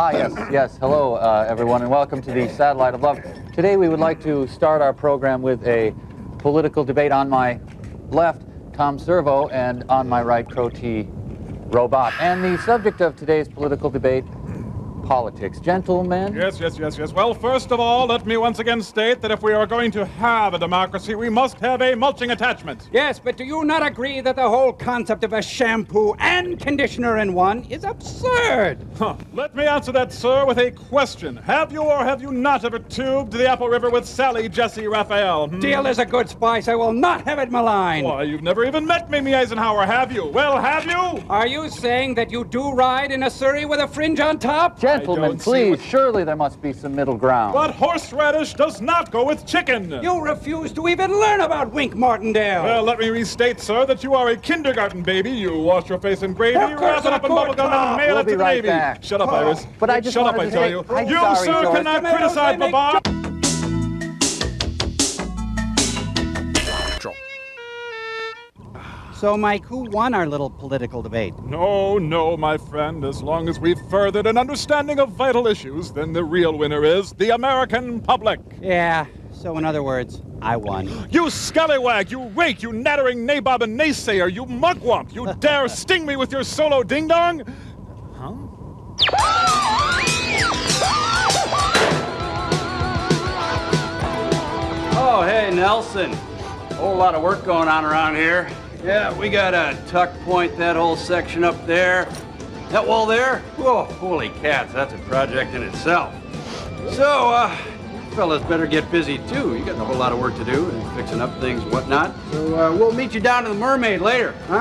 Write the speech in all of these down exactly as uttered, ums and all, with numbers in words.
Ah, yes, yes. Hello, uh, everyone, and welcome to the Satellite of Love. Today we would like to start our program with a political debate. On my left, Tom Servo, and on my right, Crow T. Robot. And the subject of today's political debate, politics. Gentlemen? Yes, yes, yes, yes. Well, first of all, let me once again state that if we are going to have a democracy, we must have a mulching attachment. Yes, but do you not agree that the whole concept of a shampoo and conditioner in one is absurd? Huh. Let me answer that, sir, with a question. Have you or have you not ever tubed the Apple River with Sally Jesse Raphael? Hmm? Deal is a good spice. I will not have it maligned. Why, you've never even met Mimi Eisenhower, have you? Well, have you? Are you saying that you do ride in a Surrey with a fringe on top? Gentlemen, please, what... surely there must be some middle ground. But horseradish does not go with chicken. You refuse to even learn about Wink Martindale. Well, let me restate, sir, that you are a kindergarten baby. You wash your face in gravy, wrap it up in bubblegum, and mail we'll it to the right Navy. Back. Shut up, Iris. Oh, but I just Shut up, I tell say, you. I'm you, sorry, sir, George. cannot criticize Babar. So, Mike, who won our little political debate? No, no, my friend. As long as we've furthered an understanding of vital issues, then the real winner is the American public. Yeah, so in other words, I won. You scallywag, you rake, you nattering nabob and naysayer, you mugwump, you dare sting me with your solo ding-dong? Huh? Oh, hey, Nelson. Whole lot of work going on around here. Yeah, we gotta tuck point that whole section up there. That wall there? Whoa, holy cats, that's a project in itself. So, uh, you fellas better get busy too. You got a whole lot of work to do, and fixing up things and whatnot. So, uh, we'll meet you down to the Mermaid later, huh?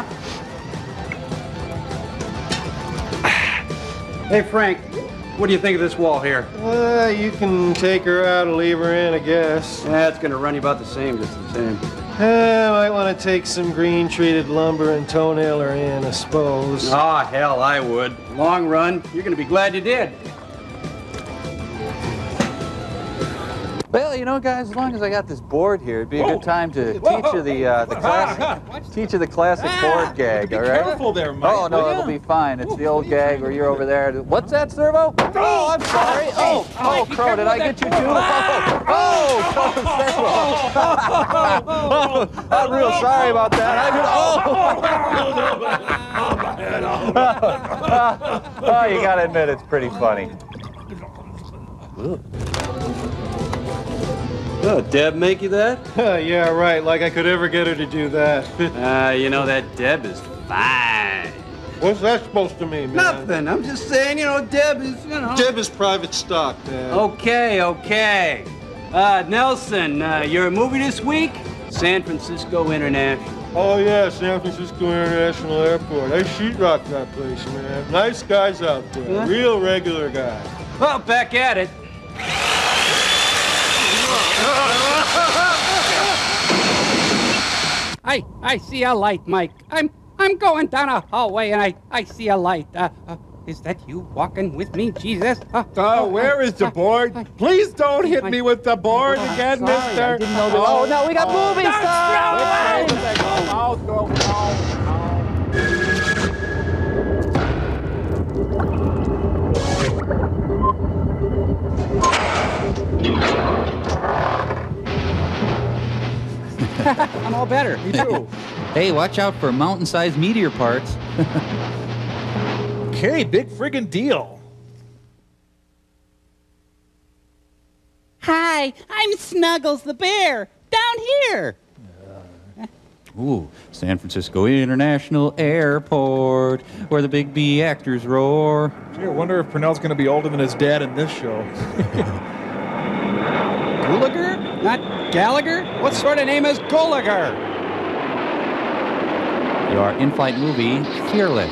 Hey, Frank, what do you think of this wall here? Uh, you can take her out and leave her in, I guess. Yeah, it's gonna run you about the same, just the same. Uh, might want to take some green-treated lumber and toenail her in, I suppose. Ah, oh, hell, I would. Long run, you're gonna be glad you did. Well, you know, guys, as long as I got this board here, it'd be a good time to teach you the uh, the classic teach you the classic board gag. All right? Be careful there, Mike. Oh no, it'll be fine. It's the old gag where you're over there. What's that, Servo? Oh, I'm sorry. Oh, oh, Crow, did I get you too? Oh, oh, Servo. I'm real sorry about that. I oh, oh, you gotta admit it's pretty funny. Oh, Deb make you that? Yeah, right, like I could ever get her to do that. uh, you know, that Deb is fine. What's that supposed to mean, man? Nothing. I'm just saying, you know, Deb is, you know... Deb is private stock, man. Okay, okay. Uh, Nelson, uh, your movie this week? San Francisco International. Oh, yeah, San Francisco International Airport. I sheetrock that place, man. Nice guys out there. Huh? Real regular guys. Well, back at it. I I see a light, Mike. I'm I'm going down a hallway and I I see a light. Uh, uh, is that you walking with me, Jesus? Uh, uh, where is the board? Please don't hit me with the board again, sorry, mister. I didn't know that. Oh, no, we got oh, movie stuff. I'm all better. Me too. Hey, watch out for mountain-sized meteor parts. Okay, big friggin' deal. Hi, I'm Snuggles the bear, down here. Ooh, San Francisco International Airport, where the big B actors roar. Gee, I wonder if Purnell's going to be older than his dad in this show. Gallagher? Not Gallagher? What sort of name is Gallagher? Your in-flight movie, Fearless.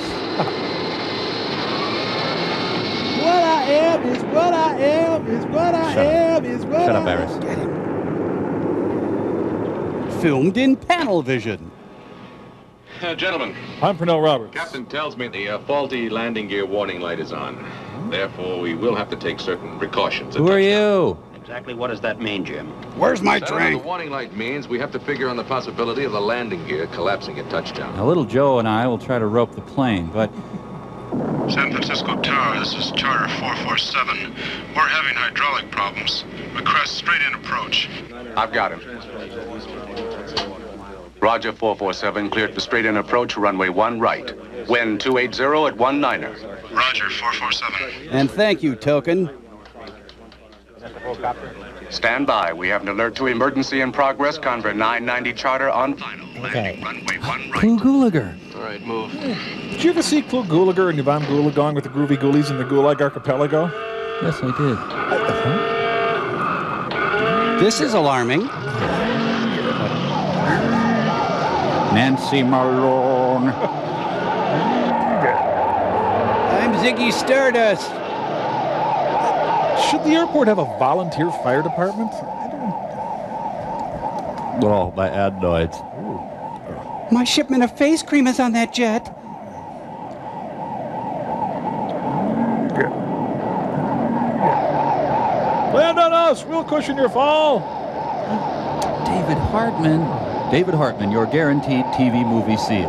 What I am is what I am is what I Shut am is what Shut I up, Iris. Filmed in panel vision. Uh, gentlemen, I'm Purnell Roberts. Captain tells me the uh, faulty landing gear warning light is on. Therefore, we will have to take certain precautions. Who are you? Exactly what does that mean, Jim? Where's my Whatever drink? the warning light means, we have to figure on the possibility of the landing gear collapsing at touchdown. Now, little Joe and I will try to rope the plane, but San Francisco Tower, this is Charter four four seven. We're having hydraulic problems. Request straight-in approach. I've got him. Roger, four four seven, cleared for straight-in approach, runway one right. Wind two eighty at one niner. Roger, four four seven. And thank you, Token. Stand by. We have an alert to emergency in progress. Conver nine ninety Charter on final. Okay. Runway one right. Clu Gulager. All right, move. Did you ever see Clu Gulager and Yvonne Goolagong with the Groovy Ghoulies in the Gulag Archipelago? Yes, I did. This is alarming. Nancy Malone. I'm Ziggy Stardust. Should the airport have a volunteer fire department? I don't... Oh, my adenoids. My shipment of face cream is on that jet. Land on us! We'll cushion your fall! David Hartman. David Hartman, your guaranteed T V movie seal.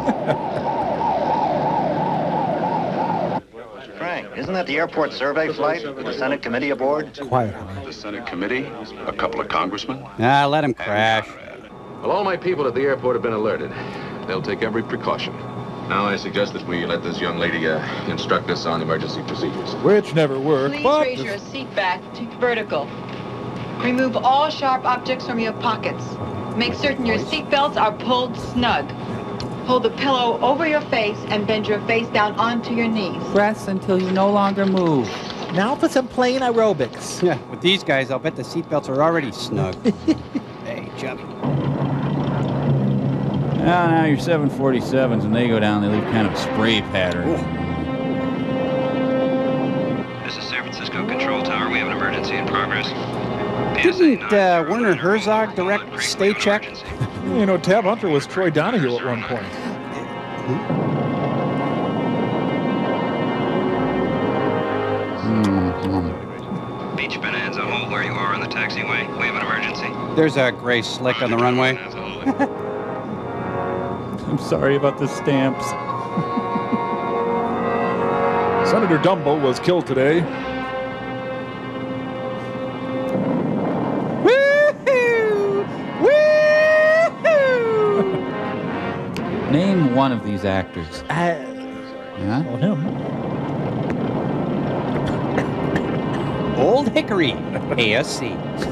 Frank, isn't that the airport survey flight with the Senate committee aboard? Quiet, honey. The Senate committee, a couple of congressmen. Ah, let him crash. Well, all my people at the airport have been alerted. They'll take every precaution. Now I suggest that we let this young lady uh, instruct us on emergency procedures. Which never work, Please but... raise your seat back to vertical. Remove all sharp objects from your pockets. Make certain your seat belts are pulled snug. Hold the pillow over your face and bend your face down onto your knees. Press until you no longer move. Now for some plain aerobics. Yeah, with these guys, I'll bet the seatbelts are already snug. Hey, chubby. Now, now your seven forty-sevens, when they go down, they leave kind of a spray pattern. This is San Francisco Control Tower. We have an emergency in progress. Didn't uh, Werner Herzog direct Stay Check? You know, Tab Hunter was Troy Donahue at one point. Mm-hmm. Beach Bonanza, hold where you are on the taxiway. We have an emergency. There's a gray slick on the runway. I'm sorry about the stamps. Senator Dumbo was killed today. Woo-hoo! Woo-hoo! Name one of these actors. Uh, Huh? Well, him. Old Hickory, A S C.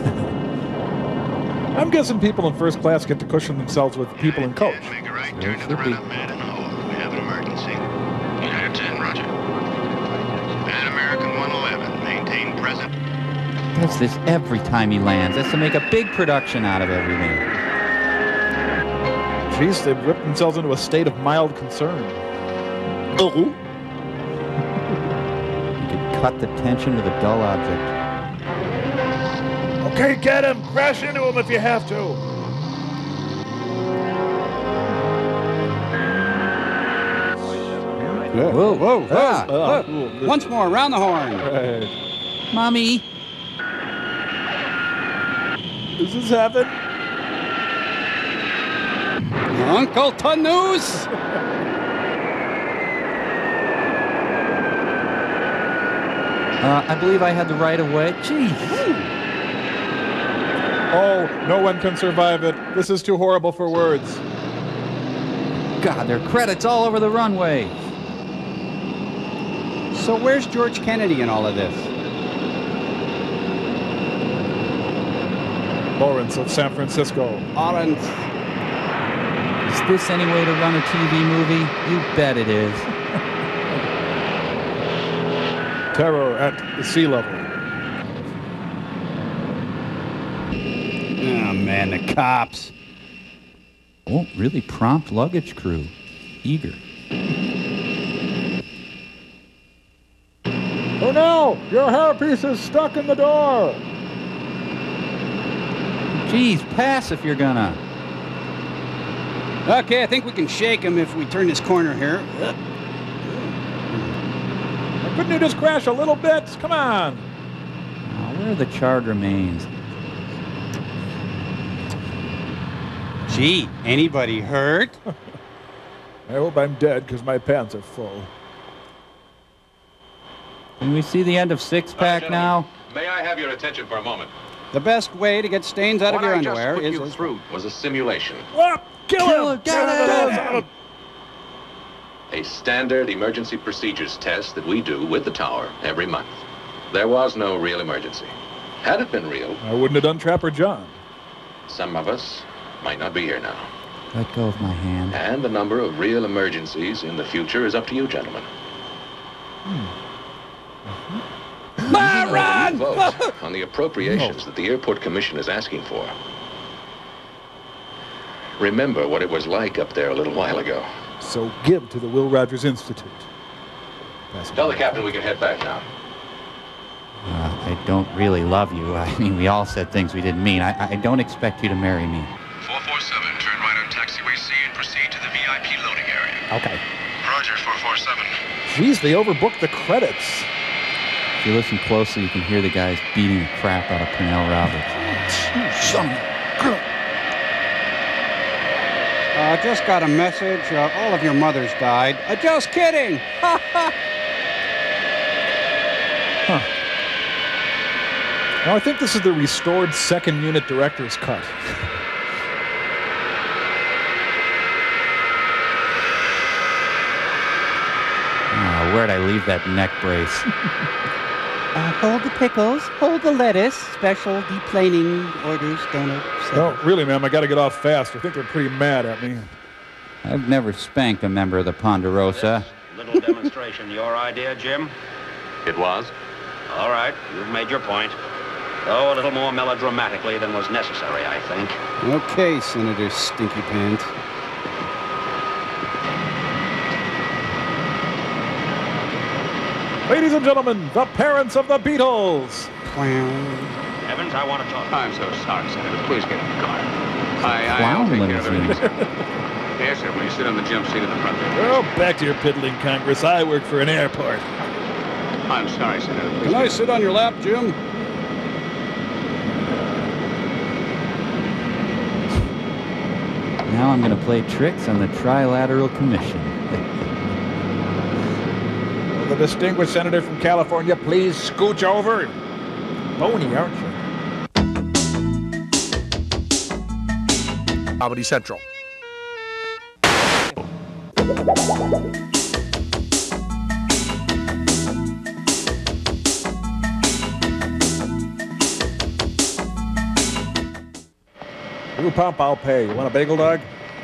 I'm guessing people in first class get to cushion themselves with people in coach. Make a right There turn to the should be. right man and hold. We have an emergency. United ten, roger. Pan American one eleven, maintain present. Does this every time he lands. That's to make a big production out of everything. Jeez, they've whipped themselves into a state of mild concern. You could cut the tension with a dull object. Okay, get him! Crash into him if you have to! Whoa, whoa, Ah, whoa. ah, cool. Once more, around the horn. Right. Mommy! Does this happen? Uncle Tanus! Uh, I believe I had the right of way. Jeez. Oh, no one can survive it. This is too horrible for words. God, there are credits all over the runway. So where's George Kennedy in all of this? Lawrence of San Francisco. Lawrence. Is this any way to run a T V movie? You bet it is. Terror at the sea level. Oh, man, the cops. Oh, really prompt luggage crew. Eager. Oh no! Your hairpiece is stuck in the door! Geez, pass if you're gonna. Okay, I think we can shake him if we turn this corner here. Couldn't you just crash a little bit? Come on! Oh, where are the charred remains? Gee, anybody hurt? I hope I'm dead because my pants are full. Can we see the end of Six Pack now? May I have your attention for a moment? The best way to get stains out What of your I just underwear put is... you through was a simulation. What? Kill, Kill him! him! Get him! A standard emergency procedures test that we do with the tower every month. There was no real emergency. Had it been real, I wouldn't have done Trapper John. some of us might not be here now. Let go of my hand. And the number of real emergencies in the future is up to you, gentlemen. Byron! Vote on the appropriations that the Airport Commission is asking for. Remember what it was like up there a little while ago. So give to the Will Rogers Institute. Tell the captain we can head back now. Uh, I don't really love you. I mean, we all said things we didn't mean. I, I don't expect you to marry me. four four seven, turn right on taxiway C and proceed to the V I P loading area. Okay. Roger, four four seven. Jeez, they overbooked the credits. If you listen closely, you can hear the guys beating the crap out of Pernell Roberts. Uh, just got a message. Uh, all of your mothers died. Uh, just kidding. Ha ha. Huh. Now, I think this is the restored second unit director's cut. Ah, where'd I leave that neck brace? Uh, hold the pickles, hold the lettuce. Special deplaning orders don't upset. No, really, ma'am, I gotta get off fast. I think they're pretty mad at me. I've never spanked a member of the Ponderosa. Little demonstration, your idea, Jim? It was? All right, you've made your point. Though a little more melodramatically than was necessary, I think. Okay, Senator Stinky Pants. Ladies and gentlemen, the parents of the Beatles. Evans, I want to talk. I'm so sorry, Senator. Please get in the car. I, I, Clown I'll take care of limousines. everything. Yes, sir. Will you sit on the jump seat in the front there? Oh, back to your piddling Congress. I work for an airport. I'm sorry, Senator. Please Can I sit on your lap, Jim? Now I'm going to play tricks on the Trilateral Commission. Will the distinguished senator from California please scooch over? Bony, aren't you? Comedy Central. You pump, I'll pay. You want a bagel, dog?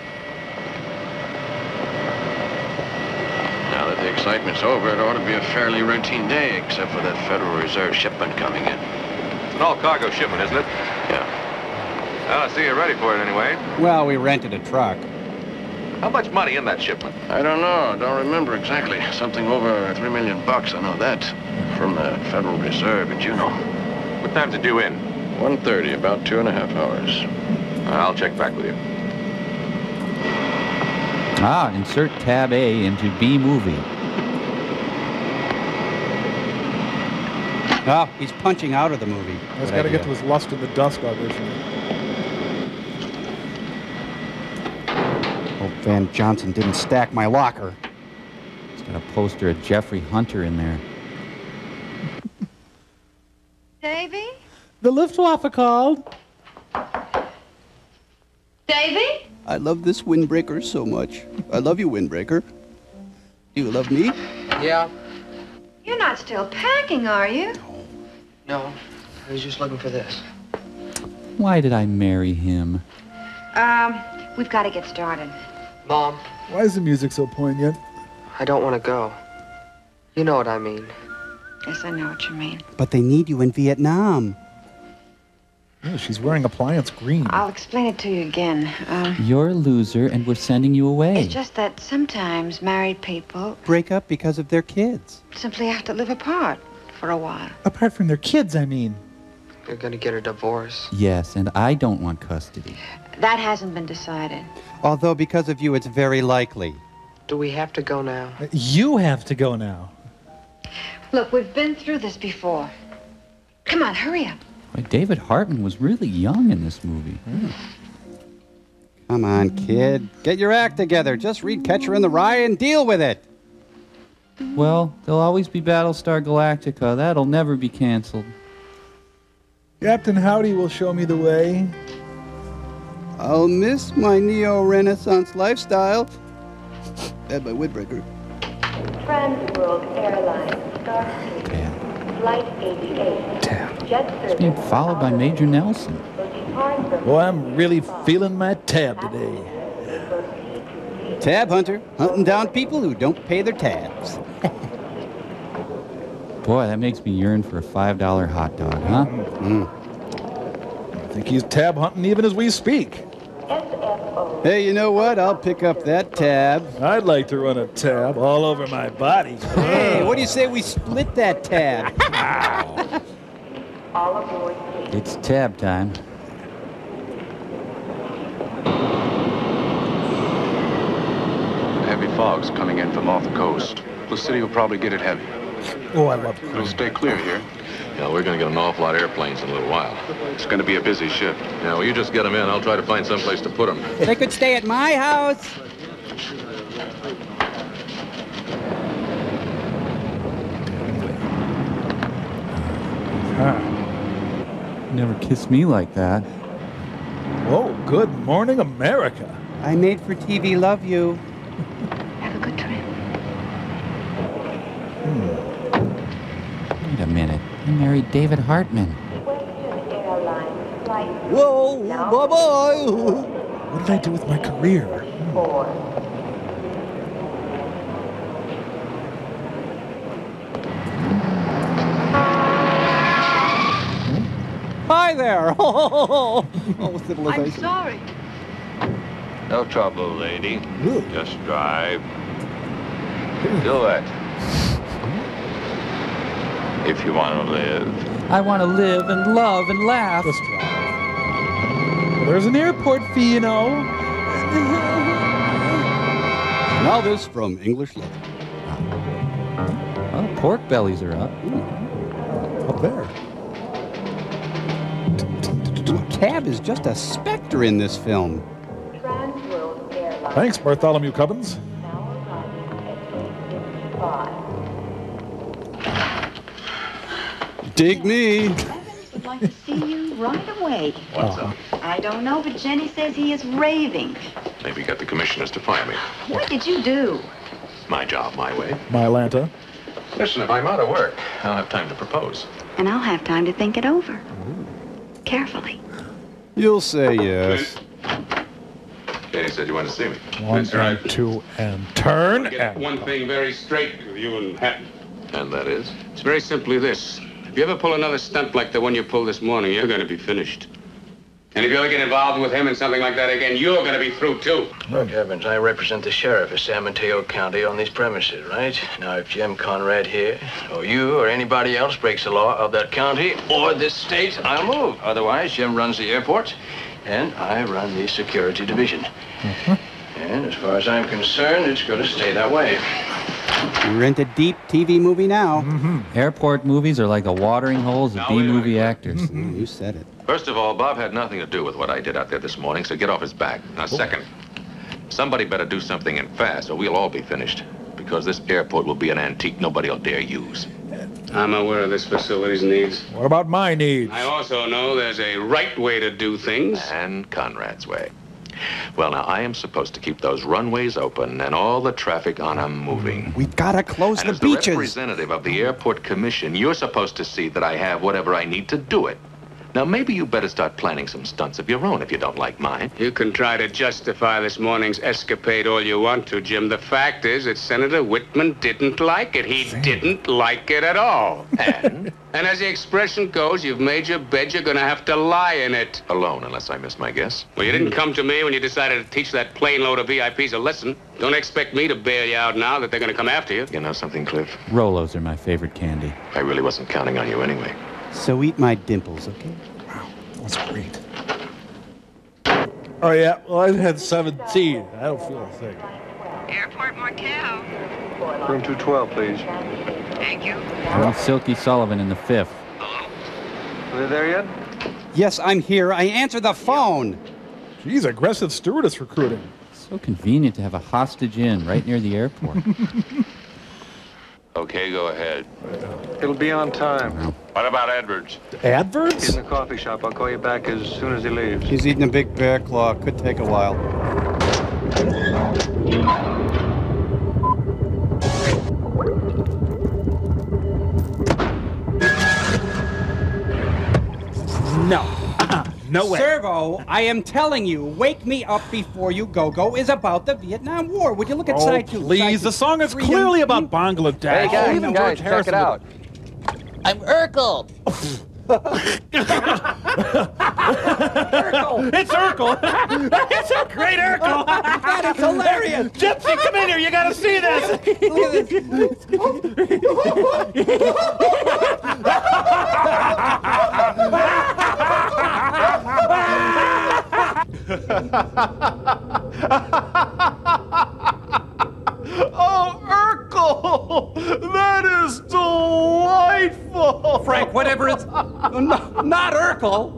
Now that the excitement's over, it ought to be a fairly routine day, except for that Federal Reserve shipment coming in. It's an all-cargo shipment, isn't it? Yeah. Well, I see you're ready for it anyway. Well, we rented a truck. How much money in that shipment? I don't know. Don't remember exactly. Something over three million bucks. I know that. From the Federal Reserve in Juneau. What time's it due in? one thirty, about two and a half hours. I'll check back with you. Ah, insert tab A into B movie. Ah, he's punching out of the movie. He's Good got to idea. get to his Lust in the Dust audition. Hope Van Johnson didn't stack my locker. It's got a poster of Jeffrey Hunter in there. Davy? The Luftwaffe called. Davy? I love this windbreaker so much. I love you, windbreaker. Do you love me? Yeah. You're not still packing, are you? No. I was just looking for this. Why did I marry him? Um, we've got to get started. Mom, Why is the music so poignant? I don't want to go. You know what I mean. Yes, I know what you mean. But they need you in Vietnam. Oh, she's wearing appliance green. I'll explain it to you again. Um, You're a loser, and we're sending you away. it's just that sometimes married people Break up because of their kids. simply have to live apart for a while. Apart from their kids, I mean. You're gonna get a divorce. Yes, and I don't want custody. That hasn't been decided. Although because of you, it's very likely. Do we have to go now? You have to go now. Look, we've been through this before. Come on, hurry up. Boy, David Hartman was really young in this movie. Come on, kid. Get your act together. Just read Catcher in the Rye and deal with it. Well, there'll always be Battlestar Galactica. That'll never be canceled. Captain Howdy will show me the way. I'll miss my neo-Renaissance lifestyle. And my windbreaker. Transworld Airlines, Starscape, Flight eighty-eight. Damn. Jet It's service. being followed by Major Nelson. Boy, I'm really feeling my tab today. Tab hunter, hunting down people who don't pay their tabs. Boy, that makes me yearn for a five dollar hot dog, huh? Mm. I think he's tab hunting even as we speak. Hey, you know what? I'll pick up that tab. I'd like to run a tab all over my body. Hey, what do you say we split that tab? All aboard. It's tab time. Heavy fog's coming in from off the coast. The city will probably get it heavy. Oh, I love It'll stay clear here. Yeah, we're going to get an awful lot of airplanes in a little while. It's going to be a busy ship. Now, well, you just get them in. I'll try to find some place to put them. They could stay at my house. Huh. Never kissed me like that. Oh, good morning, America. I made for T V love you. Have a good trip. Wait a minute. I married David Hartman. Western Airlines, Flight Whoa, bye-bye. What did I do with my career? four. Hi there. Oh, civilization. I'm sorry. No trouble, lady. Ooh. Just drive. Do it. If you want to live. I want to live and love and laugh. Just drive. There's an airport fee, you know. Now this from English Love. Well, pork bellies are up. Up there. Tab is just a specter in this film. Transworld Airlines. Thanks, Bartholomew Cubbins. Now arriving at five. Dig me. Evans would like to see you right away. What's up? I don't know, but Jenny says he is raving. Maybe get the commissioners to fire me. What did you do? My job, my way. My Atlanta. Listen, if I'm out of work, I'll have time to propose. And I'll have time to think it over. Carefully. You'll say yes. Katie said you wanted to see me. One That's right. and two and turn Get and one thing very straight with you and Hatton. And that is? It's very simply this. If you ever pull another stunt like the one you pulled this morning, you're going to be finished. And if you ever get involved with him in something like that again, you're going to be through, too. Look, Evans, I represent the sheriff of San Mateo County on these premises, right? Now, if Jim Conrad here, or you, or anybody else breaks the law of that county or this state, I'll move. Otherwise, Jim runs the airport, and I run the security division. Mm-hmm. And as far as I'm concerned, it's going to stay that way. Rent a deep T V movie now. Mm-hmm. Airport movies are like the watering holes of B-movie actors. Mm, you said it. First of all, Bob had nothing to do with what I did out there this morning, so get off his back. Now, second, somebody better do something and fast, or we'll all be finished. Because this airport will be an antique nobody will dare use. I'm aware of this facility's needs. what about my needs? I also know there's a right way to do things. And Conrad's way. Well, now, I am supposed to keep those runways open and all the traffic on them moving. We've got to close And the as beaches. the representative of the Airport Commission, you're supposed to see that I have whatever I need to do it. Now, maybe you better start planning some stunts of your own if you don't like mine. You can try to justify this morning's escapade all you want to, Jim. The fact is that Senator Whitman didn't like it. He didn't like it at all. And? And as the expression goes, you've made your bed, you're going to have to lie in it. Alone, unless I miss my guess. Well, you didn't come to me when you decided to teach that plane load of V I Ps a lesson. Don't expect me to bail you out now that they're going to come after you. You know something, Cliff? Rolos are my favorite candy. I really wasn't counting on you anyway. So eat my dimples, okay? Wow, that's great. Oh, yeah, well, I had seventeen. I don't feel a thing. Airport Motel. Room two twelve, please. Thank you. I want Silky Sullivan in the fifth. Are they there yet? Yes, I'm here. I answer the phone. Geez, aggressive stewardess recruiting. So convenient to have a hostage inn right near the airport. Okay, go ahead. It'll be on time. What about Edwards? Adverts? He's in the coffee shop. I'll call you back as soon as he leaves. He's eating a big bear claw. Could take a while. No. Uh-uh. No way. Servo, I am telling you, Wake Me Up Before You Go Go is about the Vietnam War. Would you look at Oh, side two? please. Side The two. song is Three clearly and- about Bangladesh. Hey, guys, Even guys, George check Harrison it out. I'm Urkel. Urkel. It's Urkel. It's a great Urkel. That is hilarious. Gypsy, come in here. You got to see this. Oh, Urkel! That is delightful! Frank, whatever it's... No, not Urkel.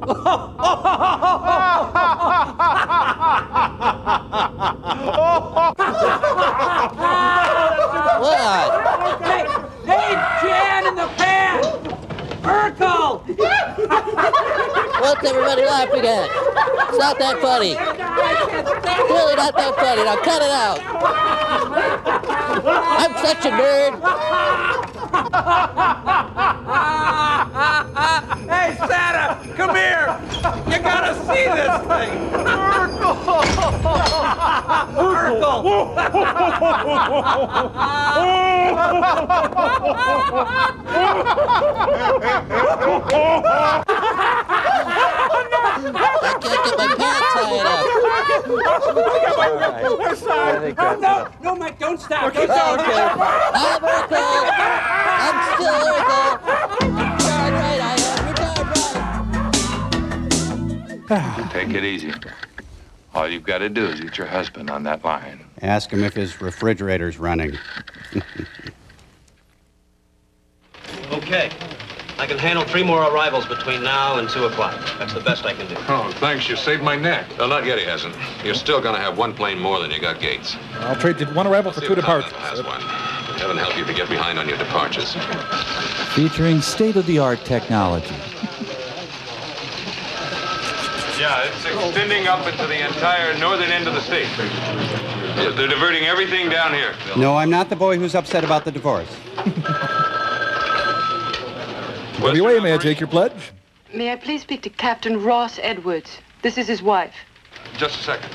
What? Hey, hey, Jan in the pan! Urkel! What's everybody laughing at? It's not that funny. Really not that funny. Now cut it out. I'm such a nerd. Hey, Santa, come here. You gotta see this thing. Urkel! I can't get my pants tied up. I'm sorry. I think Oh, that's no, enough. no, Mike, don't stop. Okay, Don't stop. okay. I'm Urkel. I'm still Urkel. Darn right I am. You're darn right. Take it easy. All you've got to do is get your husband on that line. Ask him if his refrigerator's running. Okay. I can handle three more arrivals between now and two o'clock. That's the best I can do. Oh, thanks. You saved my neck. No, not yet, he hasn't. You're still going to have one plane more than you got Gates. I'll trade you one arrival for two departures. Has one. Heaven help you if you get behind on your departures. Featuring state-of-the-art technology. Yeah, it's extending up into the entire northern end of the state. They're diverting everything down here. No, I'm not the boy who's upset about the divorce. W A, may I take your pledge? May I please speak to Captain Ross Edwards? This is his wife. Just a second.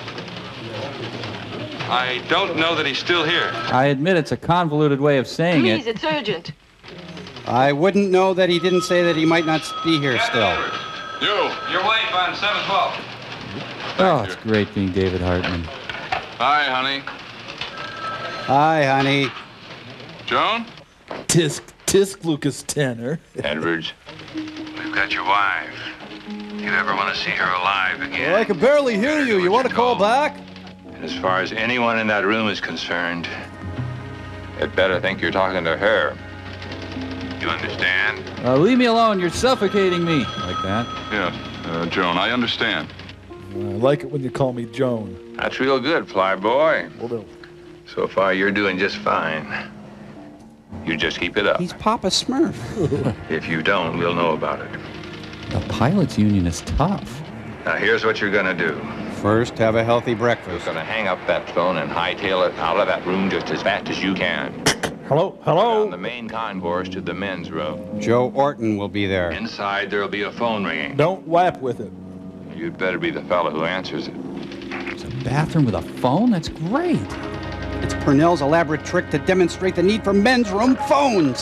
I don't know that he's still here. I admit it's a convoluted way of saying Please, it. it's urgent. I wouldn't know that he didn't say that he might not be here still. You, your wife on seven twelve. Oh, it's great being David Hartman. Hi, honey. Hi, honey. Joan? Tisk, tisk, Lucas Tanner. Edwards, we've got your wife. If you ever want to see her alive again. Well, I can barely hear you. You want to call back? And as far as anyone in that room is concerned, you'd better think you're talking to her. You understand? Uh, leave me alone. You're suffocating me. Like that. Yes, uh, Joan, I understand. I like it when you call me Joan. That's real good, fly boy. Will do. So far, you're doing just fine. You just keep it up. He's Papa Smurf. If you don't, we'll know about it. The pilots union is tough. Now, here's what you're gonna do. First, have a healthy You're breakfast. gonna hang up that phone and hightail it out of that room just as fast as you can. Hello, hello. Down the main concourse to the men's room. Joe Orton will be there. Inside, there'll be a phone ringing. Don't whap with it. You'd better be the fellow who answers it. It's a bathroom with a phone? That's great. It's Purnell's elaborate trick to demonstrate the need for men's room phones.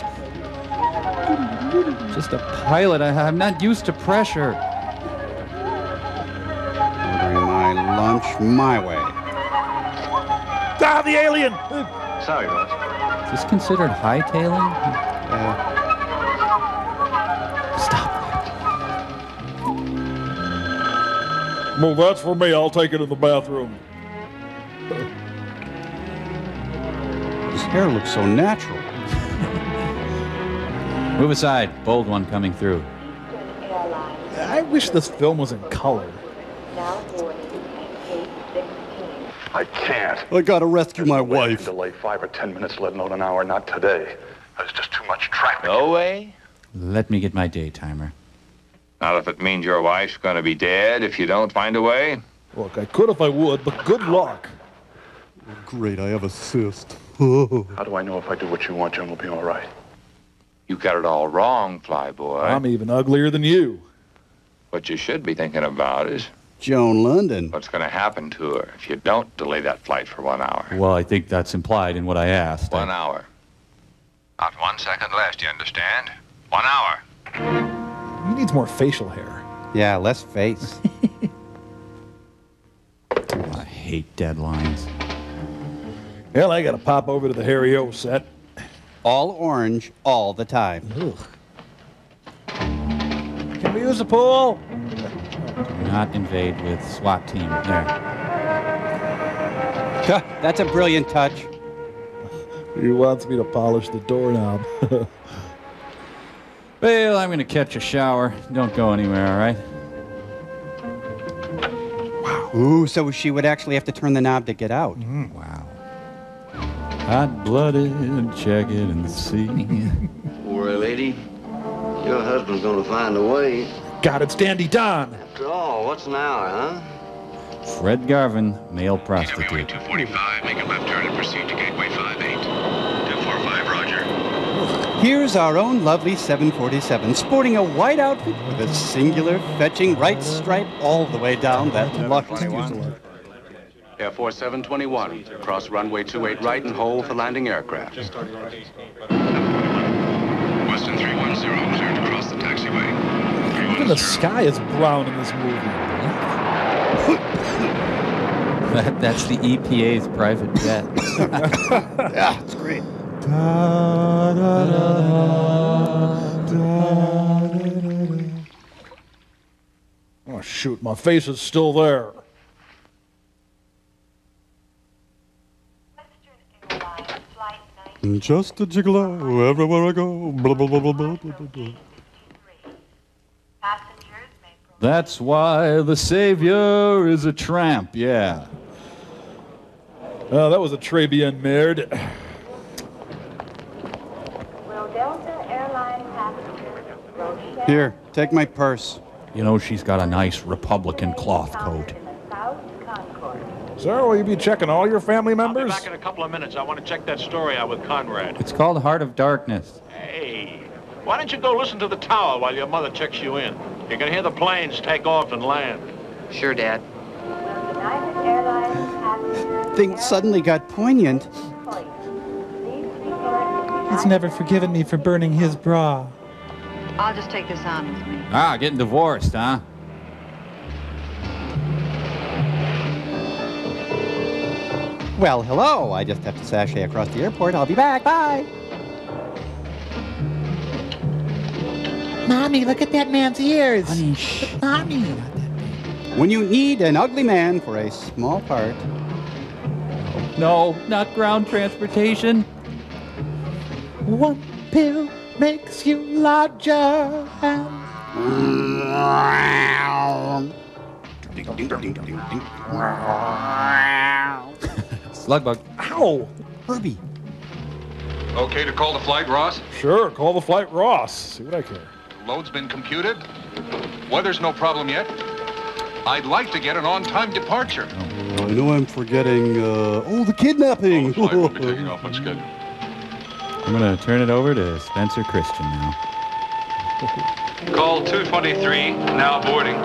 Just a pilot. I, I'm not used to pressure. Ordering my lunch my way. Ah, the alien! Sorry, Ross. Is this considered hightailing? Uh, Stop. Well, that's for me. I'll take it in the bathroom. his hair looks so natural. Move aside. Bold one coming through. I wish this film was in color. I can't. I gotta rescue my wife. Delay five or ten minutes, let alone an hour. Not today. There's just too much traffic. No way? Let me get my day timer. Not if it means your wife's gonna be dead if you don't find a way. Look, I could if I would, but good luck. Great, I have a cyst. How do I know if I do what you want, Jim will be all right? You got it all wrong, Flyboy. I'm even uglier than you. What you should be thinking about is Joan London. what's gonna happen to her if you don't delay that flight for one hour. Well, I think that's implied in what I asked. One hour. Not one second less, you understand? One hour. He needs more facial hair. Yeah, less face. I hate deadlines. Well, I gotta pop over to the Harry O set. All orange, all the time. Ugh. Can we use the pool? Do not invade with SWAT team. There. That's a brilliant touch. He wants me to polish the doorknob. Well, I'm going to catch a shower. Don't go anywhere, all right? Wow. Ooh, so she would actually have to turn the knob to get out. Mm, wow. Hot-blooded, check it and see. Poor lady. Your husband's gonna find a way. God, it's Dandy Don. After all, what's an hour, huh? Fred Garvin, male prostitute. two forty-five, make a left turn and proceed to Gateway five eight. two forty-five, roger. Here's our own lovely seven forty-seven, sporting a white outfit with a singular fetching right stripe all the way down that lucky. Air Force seven twenty-one, cross runway two eight right and hold for landing aircraft. Western three one zero, cleared to cross the taxiway. Even the sky is brown in this movie. that, that's the E P A's private jet. Yeah, it's great. Da, da, da, da, da, da. Oh, shoot, my face is still there. Just a gigolo everywhere I go. Blah, blah, blah, blah, blah, blah, blah. That's why the Savior is a tramp, yeah. Oh, that was a très bien merde. Here, take my purse. You know, she's got a nice Republican cloth coat. Sir, will you be checking all your family I'll members? be back in a couple of minutes. I want to check that story out with Conrad. It's called Heart of Darkness. Hey, why don't you go listen to the tower while your mother checks you in? You can hear the planes take off and land. Sure, Dad. Things suddenly got poignant. He's never forgiven me for burning his bra. I'll just take this on with me. Ah, getting divorced, huh? Well, hello. I just have to sashay across the airport. I'll be back. Bye. Mommy, look at that man's ears. Honey, shh. Mommy. When you need an ugly man for a small part. No, not ground transportation. One pill makes you larger. Slugbug. Ow! Herbie. Okay to call the flight, Ross? Sure, call the flight Ross. See what I care. Load's been computed. Weather's no problem yet. I'd like to get an on-time departure. Oh, I know I'm forgetting. Uh, oh, the kidnapping. Oh, the flight will be taking off on schedule. I'm going to turn it over to Spencer Christian now. Call two twenty-three, now boarding.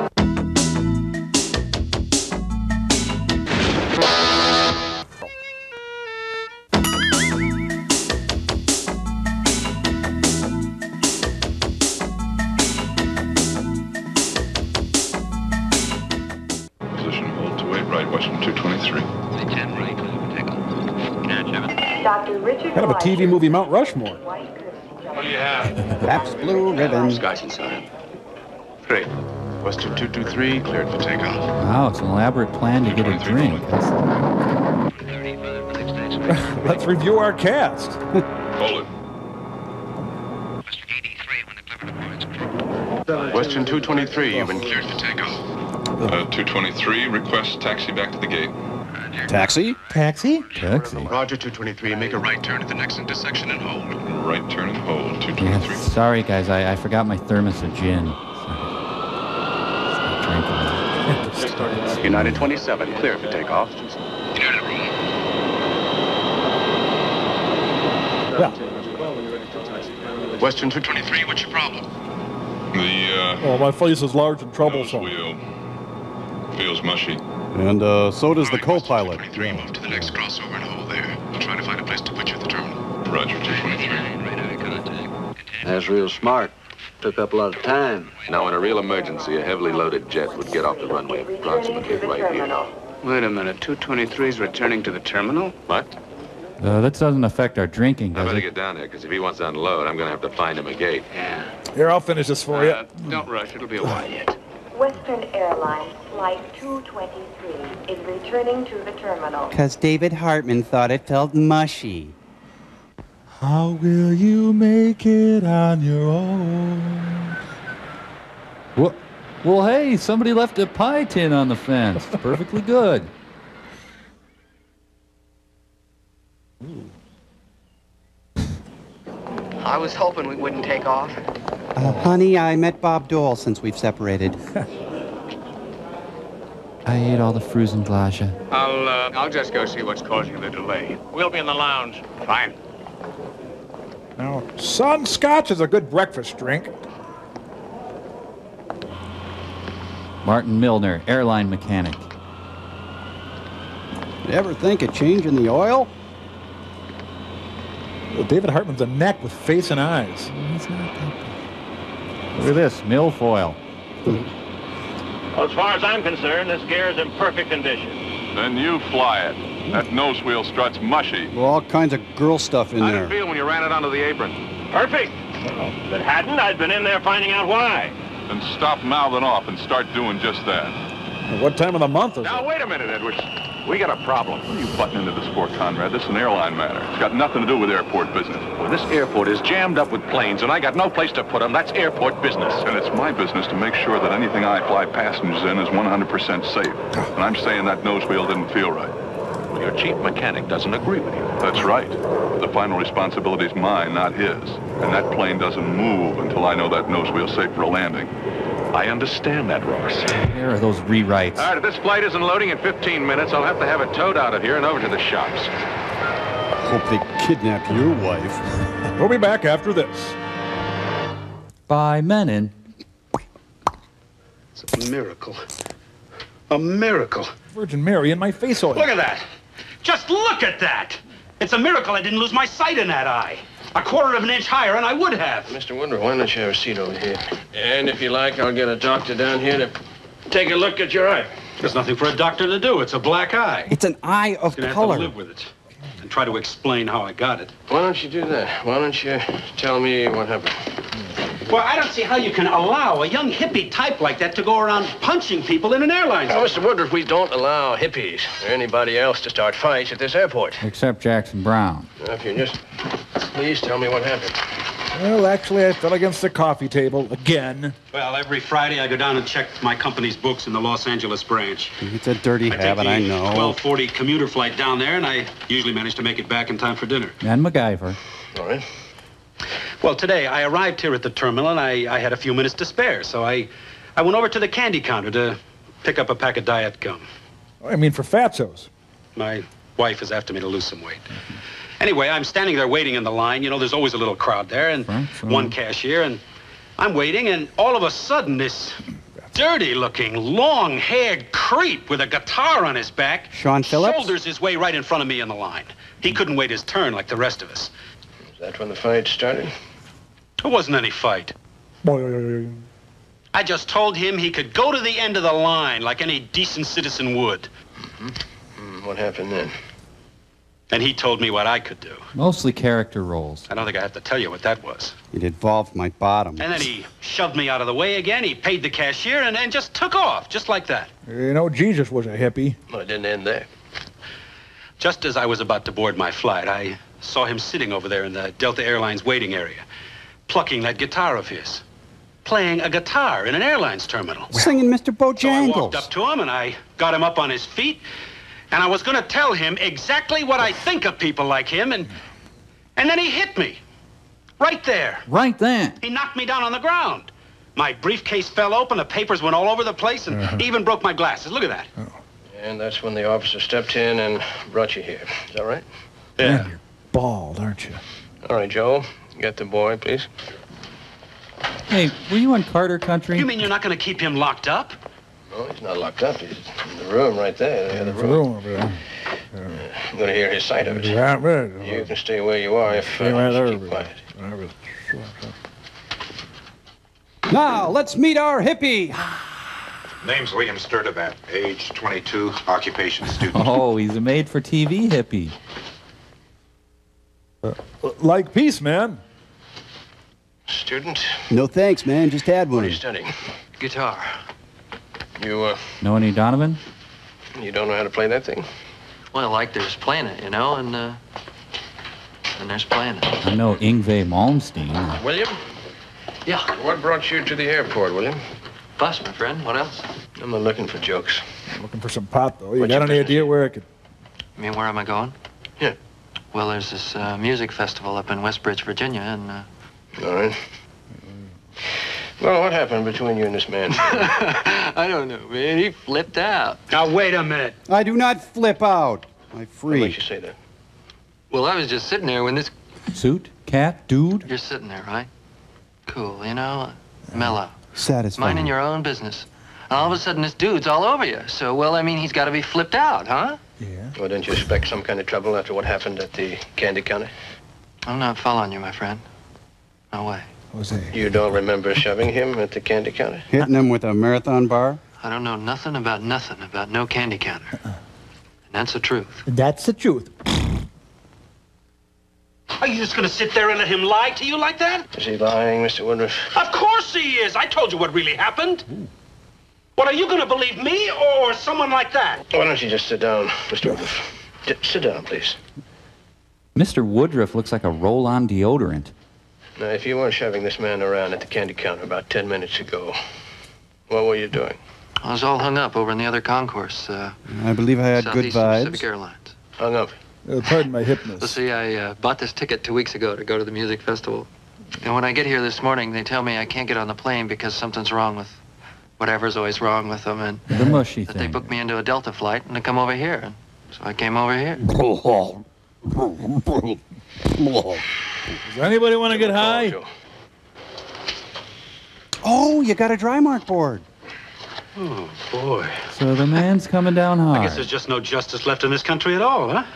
Position hold two eight right, Western two twenty-three. ten right, catch heaven. Doctor Richard Kind of a T V movie Mount Rushmore. What do you have? Perhaps blue ribbon. Scotch inside. Three. Western two two three, cleared for takeoff. Wow, it's an elaborate plan to get a drink. Let's review our cast. Hold it. Western two twenty-three, you've been cleared for takeoff. Uh, two twenty-three, request taxi back to the gate. Taxi? Taxi? Taxi. Roger, two twenty-three, make a right turn at the next intersection and hold. right turn and hold, two Yeah, twenty-three. sorry, guys. I, I forgot my thermos of gin. United twenty-seven, clear for takeoff. United room. Western two twenty-three, what's your problem? The, uh... Oh, my face is large and troublesome. wheel feels mushy. And uh, so does the co-pilot. twenty-three, move to the next crossover and hold there. I'll try to find a place to put you at the terminal. Roger, two twenty-three. That's real smart. Took up a lot of time. Now, in a real emergency, a heavily loaded jet would get off the runway approximately right here. Wait a minute, two twenty-three's returning to the terminal? What? Uh, that doesn't affect our drinking, I does better it? get down there, because if he wants to unload, I'm going to have to find him a gate. Yeah. Here, I'll finish this for you. Uh, don't rush, it'll be a while yet. Western Airlines Flight two twenty-three is returning to the terminal. Because David Hartman thought it felt mushy. How will you make it on your own? Well, well, hey, somebody left a pie tin on the fence. Perfectly good. I was hoping we wouldn't take off. Uh, honey, I met Bob Dole since we've separated. I ate all the Frusenglasche. I'll, uh, I'll just go see what's causing the delay. We'll be in the lounge. Fine. Now, sun scotch is a good breakfast drink. Martin Milner, airline mechanic. You ever think of changing the oil? Well, David Hartman's a neck with face and eyes. Look at this, milfoil. Well, as far as I'm concerned, this gear is in perfect condition. Then you fly it. That nose wheel strut's mushy. Well, all kinds of girl stuff in How'd there. it feel when you ran it onto the apron? Perfect. Well, if it hadn't, I'd been in there finding out why. Then stop mouthing off and start doing just that. What time of the month is Now, it? wait a minute, Edwards. We got a problem. What are you butting into this for, Conrad? This is an airline matter. It's got nothing to do with airport business. Well, this airport is jammed up with planes, and I got no place to put them. That's airport business. And it's my business to make sure that anything I fly passengers in is one hundred percent safe. And I'm saying that nose wheel didn't feel right. Well, your chief mechanic doesn't agree with you. That's right. The final responsibility is mine, not his. And that plane doesn't move until I know that nose wheel's safe for a landing. I understand that, Ross. There are those rewrites. All right, if this flight isn't loading in fifteen minutes, I'll have to have it towed out of here and over to the shops. Hope they kidnap your wife. We'll be back after this. By Menon. It's a miracle. A miracle. Virgin Mary in my face oil. Look at that. Just look at that. It's a miracle I didn't lose my sight in that eye. A quarter of an inch higher, and I would have. Mister Woodruff, why don't you have a seat over here? And if you like, I'll get a doctor down here to take a look at your eye. There's nothing for a doctor to do. It's a black eye. It's an eye of Gonna color. have to live with it and try to explain how I got it. Why don't you do that? Why don't you tell me what happened? Well, I don't see how you can allow a young hippie type like that to go around punching people in an airline. Now, Mister Woodruff, we don't allow hippies or anybody else to start fights at this airport. Except Jackson Brown. Now, if you just please tell me what happened. Well, actually, I fell against the coffee table again. Well, every Friday I go down and check my company's books in the Los Angeles branch. It's a dirty I habit, take I the know. twelve forty commuter flight down there, and I usually manage to make it back in time for dinner. And MacGyver. All right. Well, today I arrived here at the terminal, and I, I had a few minutes to spare, so I, I went over to the candy counter to pick up a pack of diet gum. I mean, for Fatso's. My wife is after me to lose some weight. Anyway, I'm standing there waiting in the line. You know, there's always a little crowd there, and one cashier, and I'm waiting, and all of a sudden, this dirty-looking, long-haired creep with a guitar on his back Sean Phillips? shoulders his way right in front of me in the line. He couldn't wait his turn like the rest of us. Is that when the fight started? There wasn't any fight. I just told him he could go to the end of the line like any decent citizen would. Mm-hmm. What happened then? And he told me what I could do. Mostly character roles. I don't think I have to tell you what that was. It involved my bottom. And then he shoved me out of the way again. He paid the cashier and, and just took off, just like that. You know, Jesus was a hippie. Well, it didn't end there. Just as I was about to board my flight, I saw him sitting over there in the Delta Airlines waiting area, plucking that guitar of his, playing a guitar in an airlines terminal. Singing Mister So I Bojangles. walked up to him and I got him up on his feet, and I was going to tell him exactly what I think of people like him, and and then he hit me. Right there. Right then. He knocked me down on the ground. My briefcase fell open, the papers went all over the place, and Uh-huh. even broke my glasses. Look at that. And that's when the officer stepped in and brought you here. Is that right? Yeah. You're bald, aren't you? All right, Joe. Get the boy, please. Hey, were you on Carter Country? You mean you're not going to keep him locked up? No, he's not locked up. He's in the room right there. The other The room. room over there. I'm going to hear his side of it. Yeah, right. You can stay where you are if uh, Stay right you there. keep quiet. Now, let's meet our hippie. Name's William Sturdivant, age twenty-two, occupation student. Oh, he's a made-for-T V hippie. Uh, like peace, man. Student? No thanks, man. Just had What one. are you studying? Guitar. You, uh, Know any Donovan? you don't know how to play that thing? Well, like there's playing it, you know, and, uh, and there's playing it. I know Yngwie Malmsteen. William? Yeah. What brought you to the airport, William? Bus, my friend. What else? I'm not looking for jokes. I'm looking for some pot, though. You What's got your any business? idea where I could... I mean, where am I going? Yeah. Well, there's this uh, music festival up in Westbridge, Virginia, and, uh... All right. Well, what happened between you and this man? I don't know, man. He flipped out. Now, wait a minute. I do not flip out. I What free. makes you say that? Well, I was just sitting there when this... Suit? Cat? Dude? You're sitting there, right? Cool, you know? Mellow. Satisfying. Minding your own business. And all of a sudden, this dude's all over you. So, well, I mean, he's got to be flipped out, huh? Yeah. Well, didn't you expect some kind of trouble after what happened at the candy counter? I'm not following you, my friend. No way. Jose. You don't remember shoving him at the candy counter? Hitting him with a marathon bar? I don't know nothing about nothing about no candy counter. And that's the truth. That's the truth. Are you just going to sit there and let him lie to you like that? Is he lying, Mister Woodruff? Of course he is. I told you what really happened. What, are you going to believe me or someone like that? Why don't you just sit down, Mister Woodruff? Just sit down, please. Mister Woodruff looks like a roll-on deodorant. Now, if you weren't shoving this man around at the candy counter about ten minutes ago, what were you doing? I was all hung up over in the other concourse. Uh, I believe I had good Southeastern vibes. Pacific Airlines. Hung up? Uh, pardon my Well, hipness. see, I uh, bought this ticket two weeks ago to go to the music festival. And when I get here this morning, they tell me I can't get on the plane because something's wrong with whatever's always wrong with them. And The mushy that they thing. booked me into a Delta flight and to come over here. And so I came over here. Does anybody want to get high? Oh, you got a dry mark board. Oh, boy. So the man's coming down hard. I guess there's just no justice left in this country at all, huh?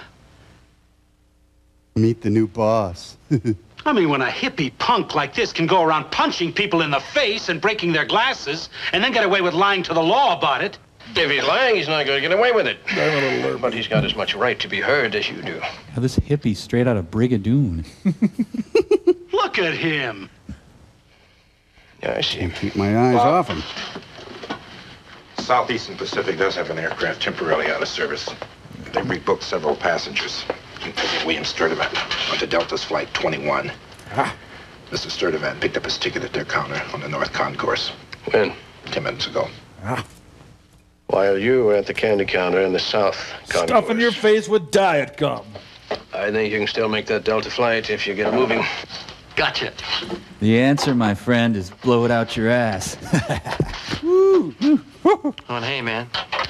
Meet the new boss. I mean, when a hippie punk like this can go around punching people in the face and breaking their glasses and then get away with lying to the law about it. If he's lying, he's not going to get away with it. But he's got as much right to be heard as you do. Now, this hippie straight out of Brigadoon. Look at him. Yeah, I see him. Keep my eyes off him. Southeastern Pacific does have an aircraft temporarily out of service. They rebooked several passengers. including William Sturdivant on to Delta's Flight twenty-one. Ah. Mister Sturdivant picked up his ticket at their counter on the North Concourse. When? Ten minutes ago. Ah. While you were at the candy counter in the South Concourse. Stuffing your face with diet gum. I think you can still make that Delta flight if you get moving. Gotcha. The answer, my friend, is blow it out your ass. Oh, and hey, man.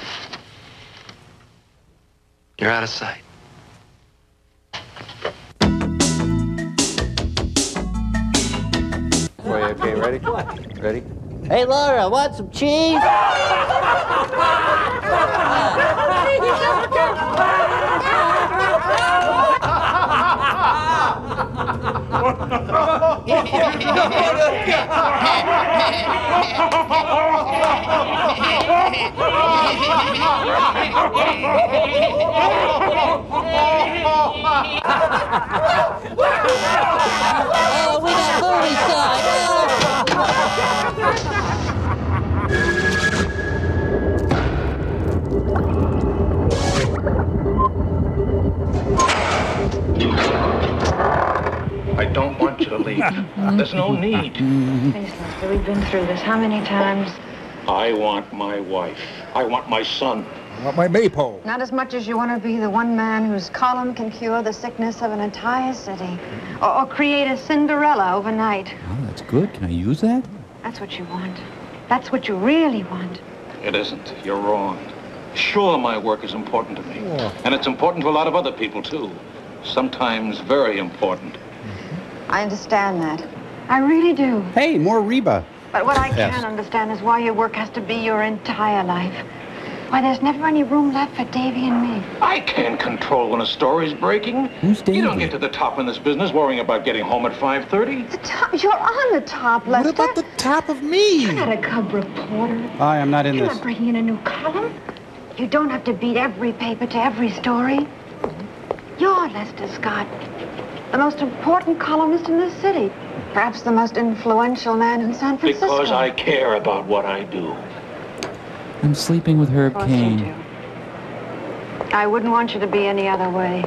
You're out of sight. Boy, okay, ready? Ready? Hey, Laura, want some cheese? Oh, we got movie I don't want you to leave. There's no need. Please, Lester, we've been through this how many times? I want my wife. I want my son. I want my maypole. Not as much as you want to be the one man whose column can cure the sickness of an entire city. Or, or create a Cinderella overnight. Oh, that's good. Can I use that? That's what you want. That's what you really want. It isn't. You're wrong. Sure, my work is important to me. Oh. And it's important to a lot of other people, too. Sometimes very important. I understand that. I really do. Hey, more Reba. But what I Yes. can't understand is why your work has to be your entire life. Why there's never any room left for Davy and me. I can't control when a story's breaking. Who's Davy? You don't get to the top in this business worrying about getting home at five thirty. The top, you're on the top, Lester. What about the top of me? You're not a cub reporter. Hi, I'm not in You're this. not bringing in a new column. You don't have to beat every paper to every story. You're Lester Scott, the most important columnist in this city. Perhaps the most influential man in San Francisco. Because I care about what I do. I'm sleeping with Herb Of course you Cain. do. I wouldn't want you to be any other way.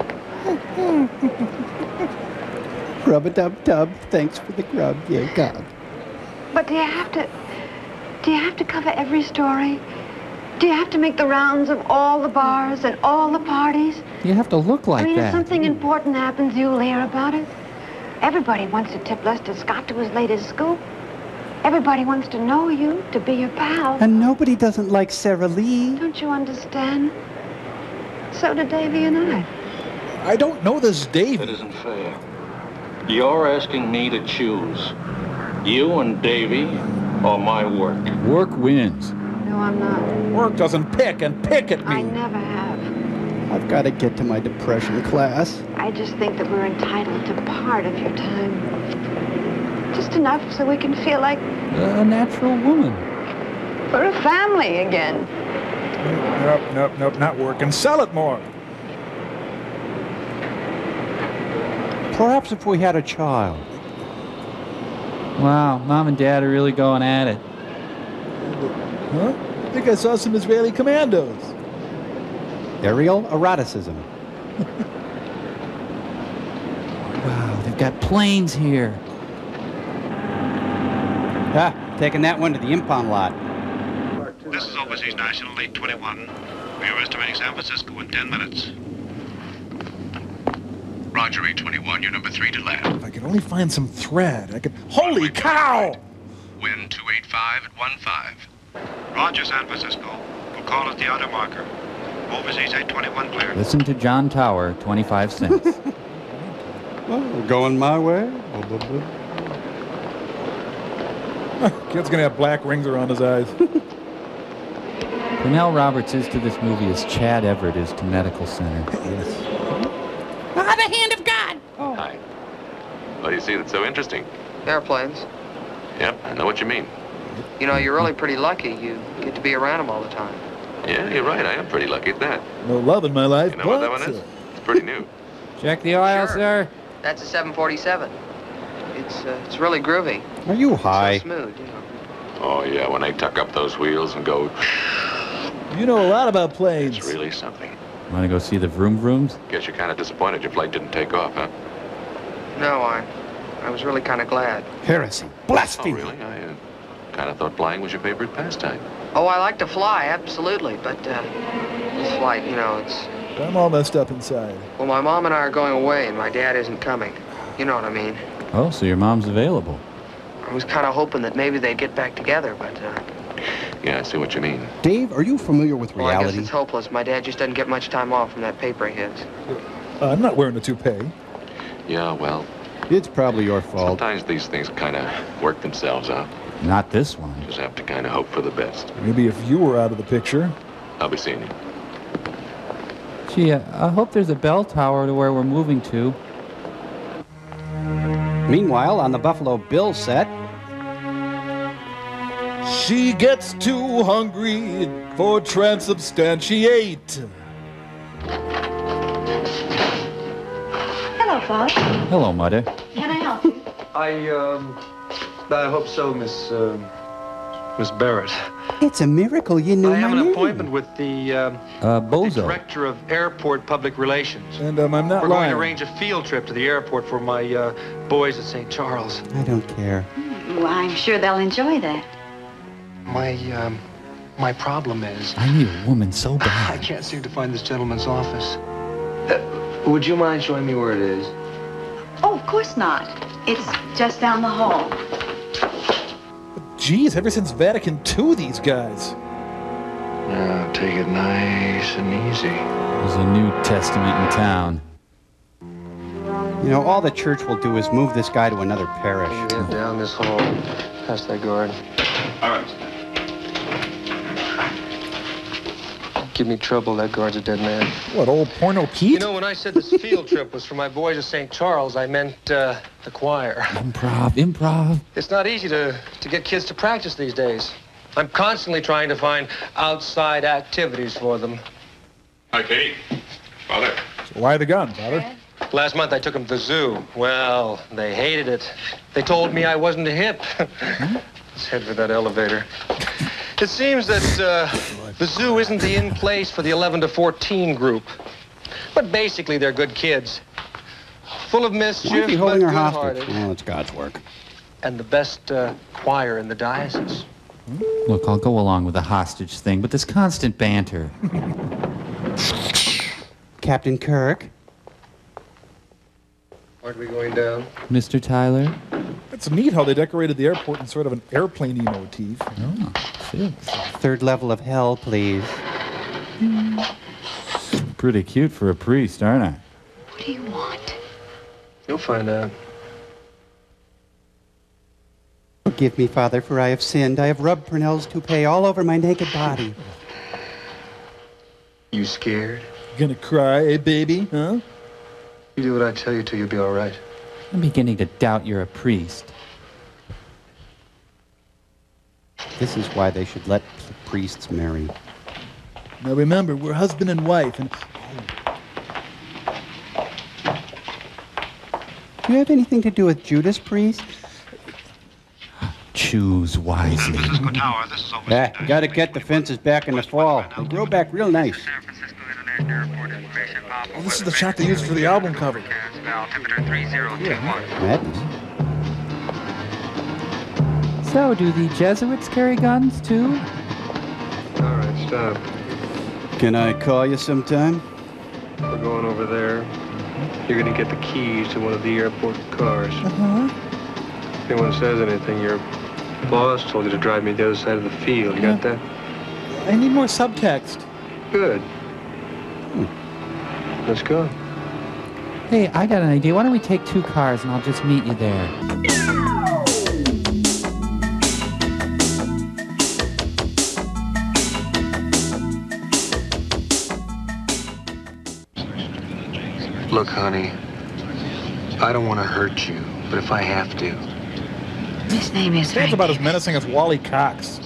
Rub-a-dub-dub. Thanks for the grub. Yeah, God. But do you have to... Do you have to cover every story? Do you have to make the rounds of all the bars and all the parties? You have to look like I mean, that. if something important happens, you'll hear about it. Everybody wants to tip Lester Scott to his latest scoop. Everybody wants to know you, to be your pal. And nobody doesn't like Sarah Lee. Don't you understand? So do Davy and I. I don't know this Davy. It isn't fair. You're asking me to choose. You and Davy or my work. Work wins. No, I'm not. Work doesn't pick and pick at me. I never have. I've got to get to my depression class. I just think that we're entitled to part of your time. Just enough so we can feel like A natural woman. we're a family again. Nope, nope, nope, not working. Sell it more. Perhaps if we had a child. Wow, Mom and Dad are really going at it. Huh? I think I saw some Israeli commandos. Aerial eroticism. Wow, they've got planes here. Ah, taking that one to the impound lot. This is Overseas National eight twenty-one. We are estimating San Francisco in ten minutes. Roger, eight twenty-one. You're number three to land. If I could only find some thread, I could... Holy cow! Wind two eight five at one five. Roger, San Francisco. We'll call it the outer marker. Overseas eight twenty-one clear. Listen to John Tower, twenty-five cents. Oh, going my way. Kid's gonna have black rings around his eyes. Cornell Roberts is to this movie as Chad Everett is to Medical Center. Yes. Ah, the hand of God! Hi. What do you see that's so interesting? Airplanes. Yep, I know what you mean. You know, you're really pretty lucky. You get to be around them all the time. Yeah, you're right. I am pretty lucky at that. No love in my life. You know what that one is? It's pretty new. Check the oil, Sure. sir. That's a seven forty-seven. It's uh, it's really groovy. Are you high? So smooth, you know. Oh, yeah, when they tuck up those wheels and go... You know a lot about planes. It's really something. Want to go see the Vroom Vrooms? Guess you're kind of disappointed your flight didn't take off, huh? No, I I was really kind of glad. Heresy. Oh, Blasphemy. really? I uh, kind of thought flying was your favorite pastime. Oh, I like to fly, absolutely, but uh, this flight, you know, it's... I'm all messed up inside. Well, my mom and I are going away, and my dad isn't coming. You know what I mean. Oh, so your mom's available. I was kind of hoping that maybe they'd get back together, but... Uh, Yeah, I see what you mean. Dave, are you familiar with well, I guess reality? it's hopeless. My dad just doesn't get much time off from that paper he hits. Uh, I'm not wearing a toupee. Yeah, well, It's probably your fault. sometimes these things kind of work themselves out. Not this one. Just have to kind of hope for the best. Maybe if you were out of the picture. I'll be seeing you. Gee, I I hope there's a bell tower to where we're moving to. Meanwhile, on the Buffalo Bill set, She gets too hungry for transubstantiate. Hello, Father. Hello, Mother. Can I help you? I, um, I hope so, Miss, um, Miss Barrett. it's a miracle you knew I have my an name. appointment with the, um, Uh, the Bozo. Director of Airport Public Relations. And um, I'm not We're lying. going to arrange a field trip to the airport for my uh, boys at Saint Charles. I don't care. Well, I'm sure they'll enjoy that. My, um, My problem is... I need a woman so I bad. can't seem to find this gentleman's office. Uh, would you mind showing me where it is? Oh, of course not. It's just down the hall. Geez, ever since Vatican Two, these guys. Now, take it nice and easy. There's a New Testament in town. You know, all the church will do is move this guy to another parish. Get down this hall, past that guard. All right. Give me trouble, that guard's a dead man. What, old Porno Pete? You know, when I said this field trip was for my boys of Saint Charles, I meant uh, the choir. Improv, improv. It's not easy to, to get kids to practice these days. I'm constantly trying to find outside activities for them. Hi, Katie. Father. So why the gun, Father? Last month I took them to the zoo. Well, they hated it. They told me I wasn't hip. Let's head for that elevator. It seems that uh, the zoo isn't the in place for the eleven to fourteen group. But basically, they're good kids. Full of mischief, Why is he but holding her hostage? good-hearted. Oh, it's God's work. And the best uh, choir in the diocese. Look, I'll go along with the hostage thing, but this constant banter. Captain Kirk? Aren't we going down? Mister Tyler? It's neat how they decorated the airport in sort of an airplane-y motif. Oh, six. Third level of hell, please. Pretty cute for a priest, aren't I? What do you want? You'll find out. Forgive me, Father, for I have sinned. I have rubbed Purnell's toupee all over my naked body. You scared? You gonna cry, eh, baby? Huh? You do what I tell you to, you'll be all right. I'm beginning to doubt you're a priest. This is why they should let priests marry. Now remember, we're husband and wife, and... Do you have anything to do with Judas Priest? Choose wisely. Tower, this is over. Yeah, you gotta get the fences back in the fall. They grow back real nice. Oh, this is the shot they used for the album cover. Madness. So, do the Jesuits carry guns, too? All right, stop. Can I call you sometime? We're going over there. You're gonna get the keys to one of the airport cars. Uh-huh. If anyone says anything, your boss told you to drive me to the other side of the field. You got that? I need more subtext. Good. Let's go. Hey, I got an idea. Why don't we take two cars and I'll just meet you there? Look, honey, I don't want to hurt you, but if I have to... His name is Sounds about as menacing as Wally Cox.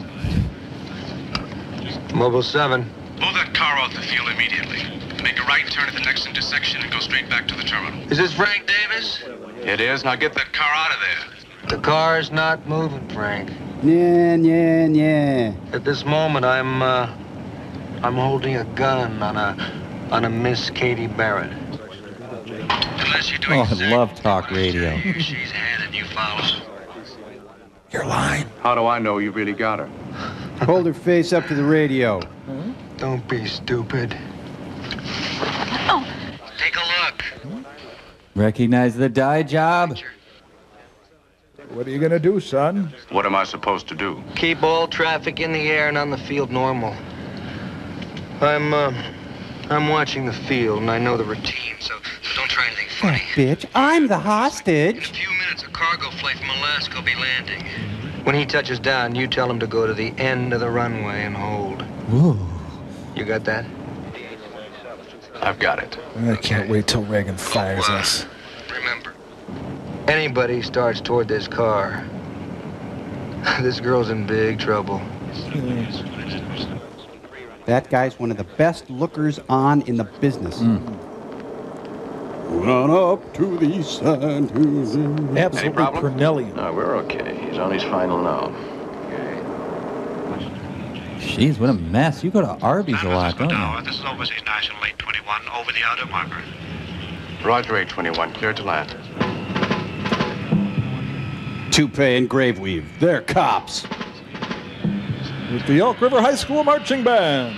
Mobile seven. Pull that car off the field immediately. Make a right turn at the next intersection and go straight back to the terminal. Is this Frank Davis? It is. Now get that car out of there. The car's not moving, Frank. Yeah, yeah, yeah. At this moment, I'm, uh, I'm holding a gun on a, on a Miss Katie Barrett. Unless you're doing Oh, I love talk radio. she's handing you follows. You're lying. How do I know you really got her? Hold her face up to the radio. Don't be stupid. Oh. Take a look. Recognize the dye job? What are you gonna do, son? What am I supposed to do? Keep all traffic in the air and on the field normal. I'm, uh, I'm watching the field and I know the routine, so don't try anything funny. Bitch, I'm the In a hostage. few minutes, a cargo flight from Alaska will be landing. When he touches down, you tell him to go to the end of the runway and hold. Ooh. You got that? I've got it. I can't wait till Reagan fires Oh, uh, us. Remember, anybody starts toward this car, this girl's in big trouble. That guy's one of the best lookers on in the business. Mm. Run up to the sand. Absolutely Purnellian. No, we're okay. He's on his final now. Jeez, what a mess. You go to Arby's a lot, don't you? This is Overseas National eight twenty-one, over the outer marker. Roger, eight twenty-one, clear to land. Toupee and grave weave. They're cops. with the Elk River High School Marching Band.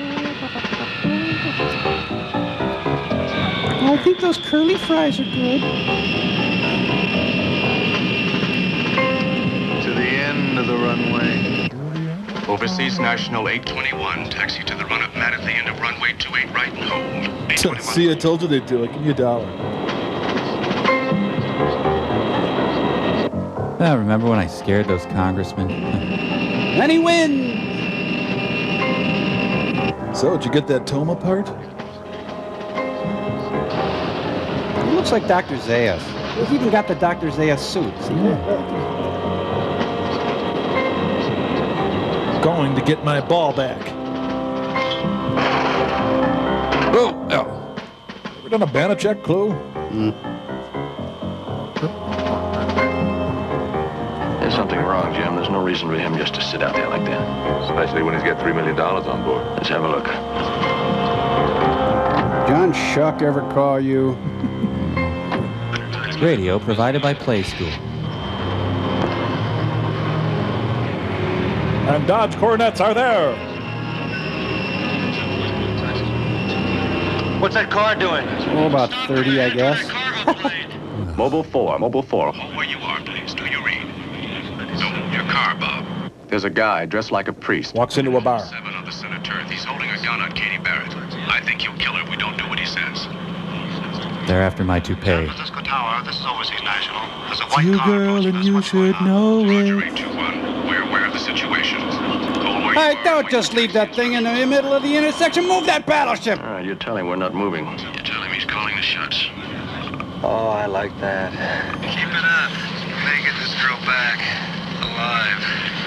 I think those curly fries are good. To the end of the runway. Overseas National eight twenty-one, taxi to the run-up mat at the end of runway two eight right and hold. eight twenty-one. See, I told you they'd do it. Give me a dollar. I remember when I scared those congressmen. And he wins! So, did you get that Toma part? He looks like Doctor Zayas. He's even got the Doctor Zayas suit. See that? Going to get my ball back. Oh, oh. Ever done a Banachek clue? Mm. There's something wrong, Jim. There's no reason for him just to sit out there like that. Especially when he's got three million dollars on board. Let's have a look. John Shuck ever call you? Radio provided by Play School. And Dodge Coronets are there. What's that car doing? Oh, about thirty, I guess. Mobile four, Mobile four. Where you are, please. Do you read? No, your car, Bob. There's a guy dressed like a priest. Walks into a bar. Seven on the center turf. He's holding a gun on Katie Barrett. I think he'll kill her if we don't do what he says. They're after my toupee. Francisco Tower, this is Overseas National. There's a It's you, girl, and you should know it. We're aware of the situation. All right, don't just leave that thing in the middle of the intersection. Move that battleship! All right, you tell him we're not moving. You tell him he's calling the shots. Oh, I like that. Keep it up. May get this girl back. Alive.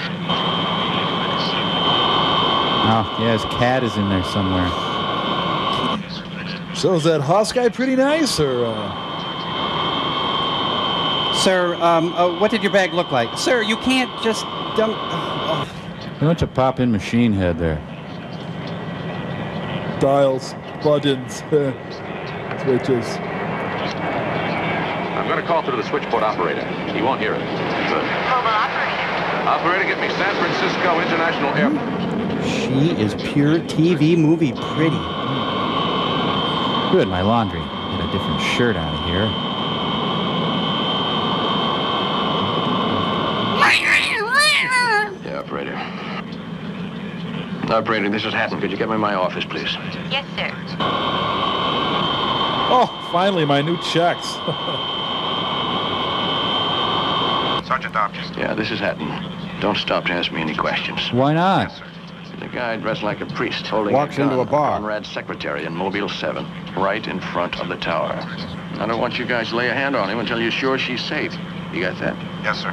Oh, yeah, his cat is in there somewhere. So is that Hoss guy pretty nice, or? Uh... Sir, um, uh, what did your bag look like? Sir, you can't just dump... Oh. A bunch of pop-in machine head there. Dials, buttons, switches. I'm going to call through to the switchboard operator. He won't hear it. Good. Mobile operator. Operator, get me San Francisco International Airport. She is pure T V movie pretty. Good, my laundry. Get a different shirt out of here. Yeah, operator. Operator, this is Hatton. Could you get me in my office, please? Yes, sir. Oh, finally, my new checks. Sergeant Hopkins. Yeah, this is Hatton. Don't stop to ask me any questions. Why not? The guy dressed like a priest holding Walks a gun into a bar. on Conrad's secretary in Mobile seven, right in front of the tower. I don't want you guys to lay a hand on him until you're sure she's safe. You got that? Yes, sir.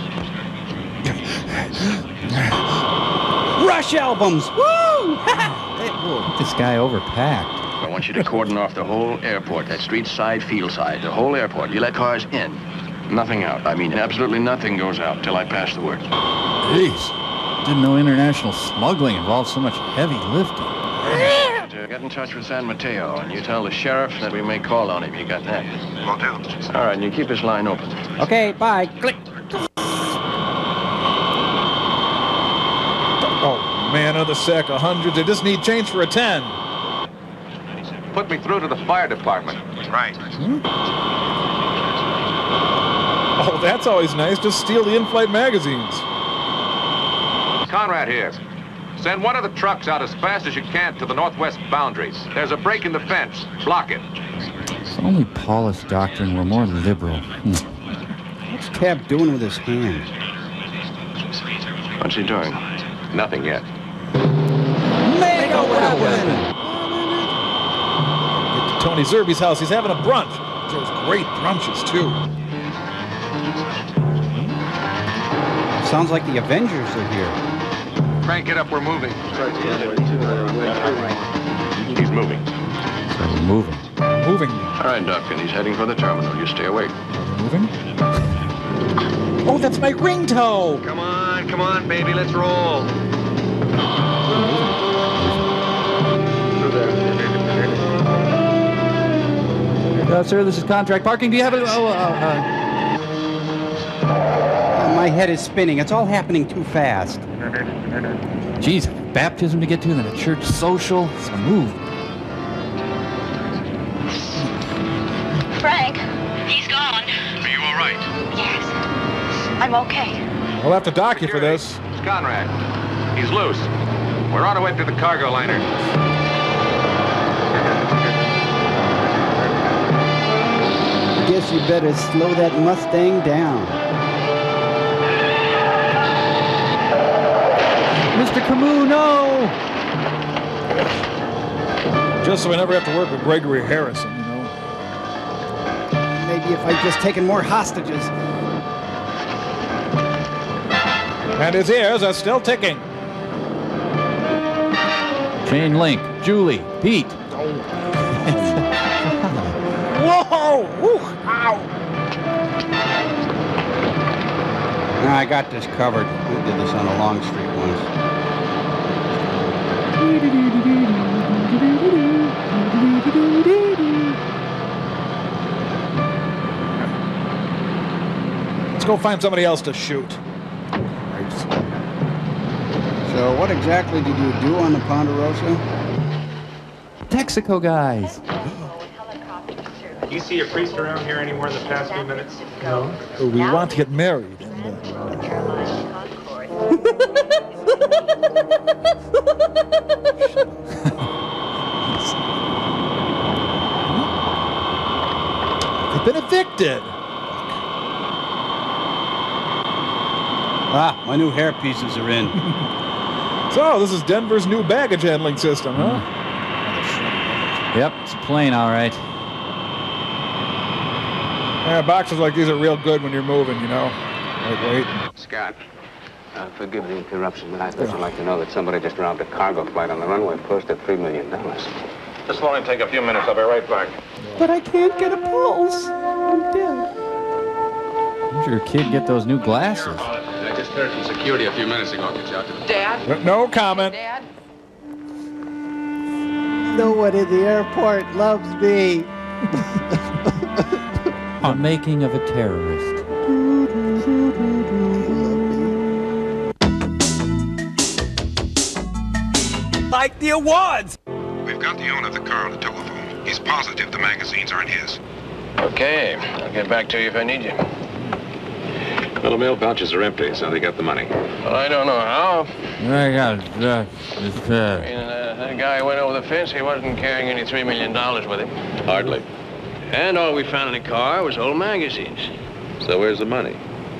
Rush albums! Woo! Get this guy overpacked. I want you to cordon off the whole airport, that street side, field side, the whole airport. You let cars in, nothing out. I mean, absolutely nothing goes out till I pass the word. Jeez. Didn't know international smuggling involved so much heavy lifting. To get in touch with San Mateo, and you tell the sheriff that we may call on him. You got that? Will do. All right, and you keep this line open. Okay, bye. Click. Oh, man, another sack of hundreds. I just need change for a ten. Put me through to the fire department. Right. Hmm? Oh, that's always nice. Just steal the in-flight magazines. Conrad here. Send one of the trucks out as fast as you can to the northwest boundaries. There's a break in the fence. Block it. If only Paulus Doctrine were more liberal. Hmm. What's Cab doing with his hand? What's he doing? Nothing yet. Mega weapon! Get to Tony Zerbe's house. He's having a brunch. Those great brunches, too. Sounds like the Avengers are here. Crank it up. We're moving. He's moving. So we're moving. Moving. All right, Doctor, he's heading for the terminal. You stay awake. Moving? Oh, that's my ringtone! Come on, come on, baby, let's roll. Uh, sir, this is contract parking. Do you have a... Oh, uh, uh, Uh, my head is spinning. It's all happening too fast. Geez, baptism to get to, then a church social. It's a move. Frank, he's gone. Are you all right? Yes. I'm okay. We'll have to dock you for this. It's Conrad. He's loose. We're on our way to the cargo liner. Guess you better slow that Mustang down. Mister Camus, no! Just so I never have to work with Gregory Harrison, you know. Maybe if I'd just taken more hostages. And his ears are still ticking. Chain link, Julie, Pete. Whoa! Woo! Ow! I got this covered. We did this on a long street once. Let's go find somebody else to shoot. So what exactly did you do on the Ponderosa? Texaco guys. Do you see a priest around here anywhere in the past few minutes? No. We want to get married. And, uh... They've been evicted. Ah, my new hair pieces are in. So, this is Denver's new baggage handling system, huh? Yep, it's a plane, all right. Yeah, boxes like these are real good when you're moving, you know? Like, wait. Scott, uh, forgive the interruption, but I'd just like to know that somebody just robbed a cargo flight on the runway post at three million dollars. This will only take a few minutes. I'll be right back. But I can't get a pulse. I'm dead. Where'd your kid get those new glasses? I just heard from security a few minutes ago. Get you out to the... Dad? No comment. Dad? No one in the airport loves me. The making of a terrorist. Like the awards! We've got the owner of the car on the telephone. He's positive the magazines aren't his. Okay, I'll get back to you if I need you. Well, the mail pouches are empty, so they got the money. Well, I don't know how. I got it. Uh, it's, I uh... mean, uh, that guy went over the fence. He wasn't carrying any three million dollars with him. Hardly. And all we found in the car was old magazines. So where's the money?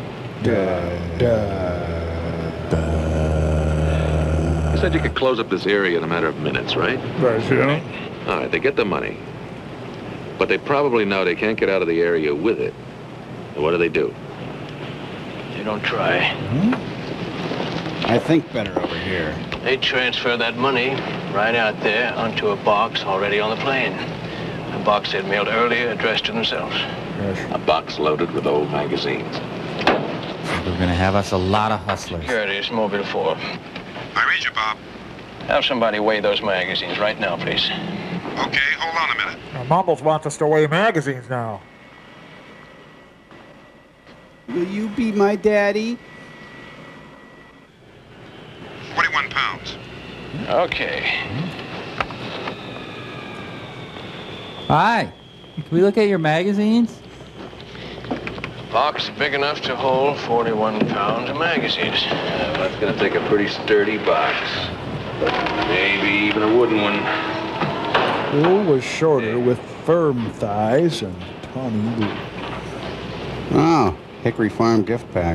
You said you could close up this area in a matter of minutes, right? Right, yeah. All right, they get the money. But they probably know they can't get out of the area with it. And what do they do? They don't try. Hmm? I think better over here. They transfer that money right out there onto a box already on the plane. A box they'd mailed earlier addressed to themselves. A box loaded with old magazines. We're gonna have us a lot of hustlers. Here it is, Mobile four. I read you, Bob. Have somebody weigh those magazines right now, please. Okay, hold on a minute. Now, Mumbles wants us to weigh magazines now. Will you be my daddy? forty-one pounds. Okay. Hi. Can we look at your magazines? Box big enough to hold forty-one pounds of magazines. Uh, that's gonna take a pretty sturdy box. Maybe even a wooden one. Bill was shorter with firm thighs and tawny blue. Oh, Hickory Farm gift pack.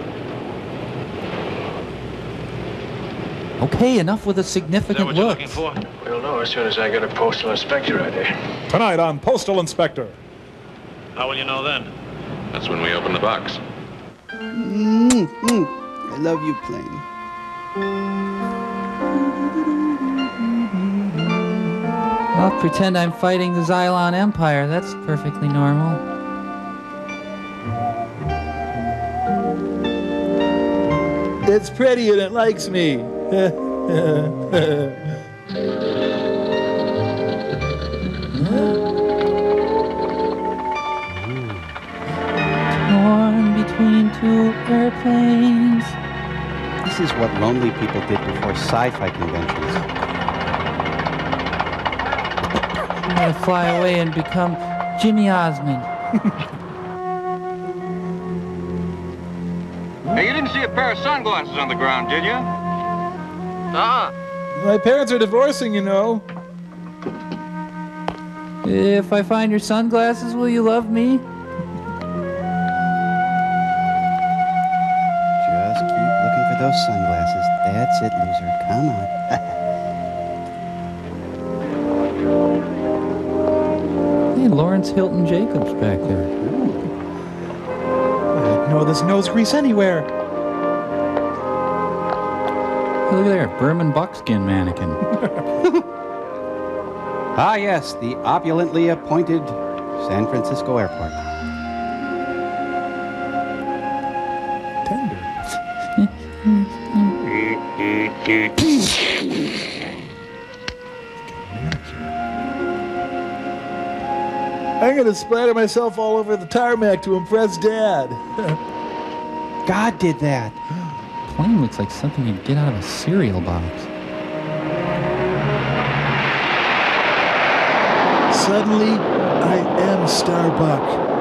Okay, enough with a significant Is that what you're looking for? We'll know as soon as I get a postal inspector right there. Tonight on Postal Inspector. How will you know then? That's when we open the box. Mm-hmm. I love you, plane. I'll pretend I'm fighting the Xylon Empire. That's perfectly normal. It's pretty and it likes me. Torn between into airplanes. This is what lonely people did before sci-fi conventions. I'm gonna fly away and become Jimmy Osmond. Hey, you didn't see a pair of sunglasses on the ground, did you? Uh-uh. My parents are divorcing, you know. If I find your sunglasses, will you love me? Just keep looking for those sunglasses. That's it, loser. Come on. Hey, Lawrence Hilton Jacobs back there. No, there's nose grease anywhere. Hey, look there, Berman buckskin mannequin. Ah, yes, the opulently appointed San Francisco Airport. Tender. I'm gonna splatter myself all over the tarmac to impress Dad. God did that. Plane looks like something you'd get out of a cereal box. Suddenly, I am Starbuck.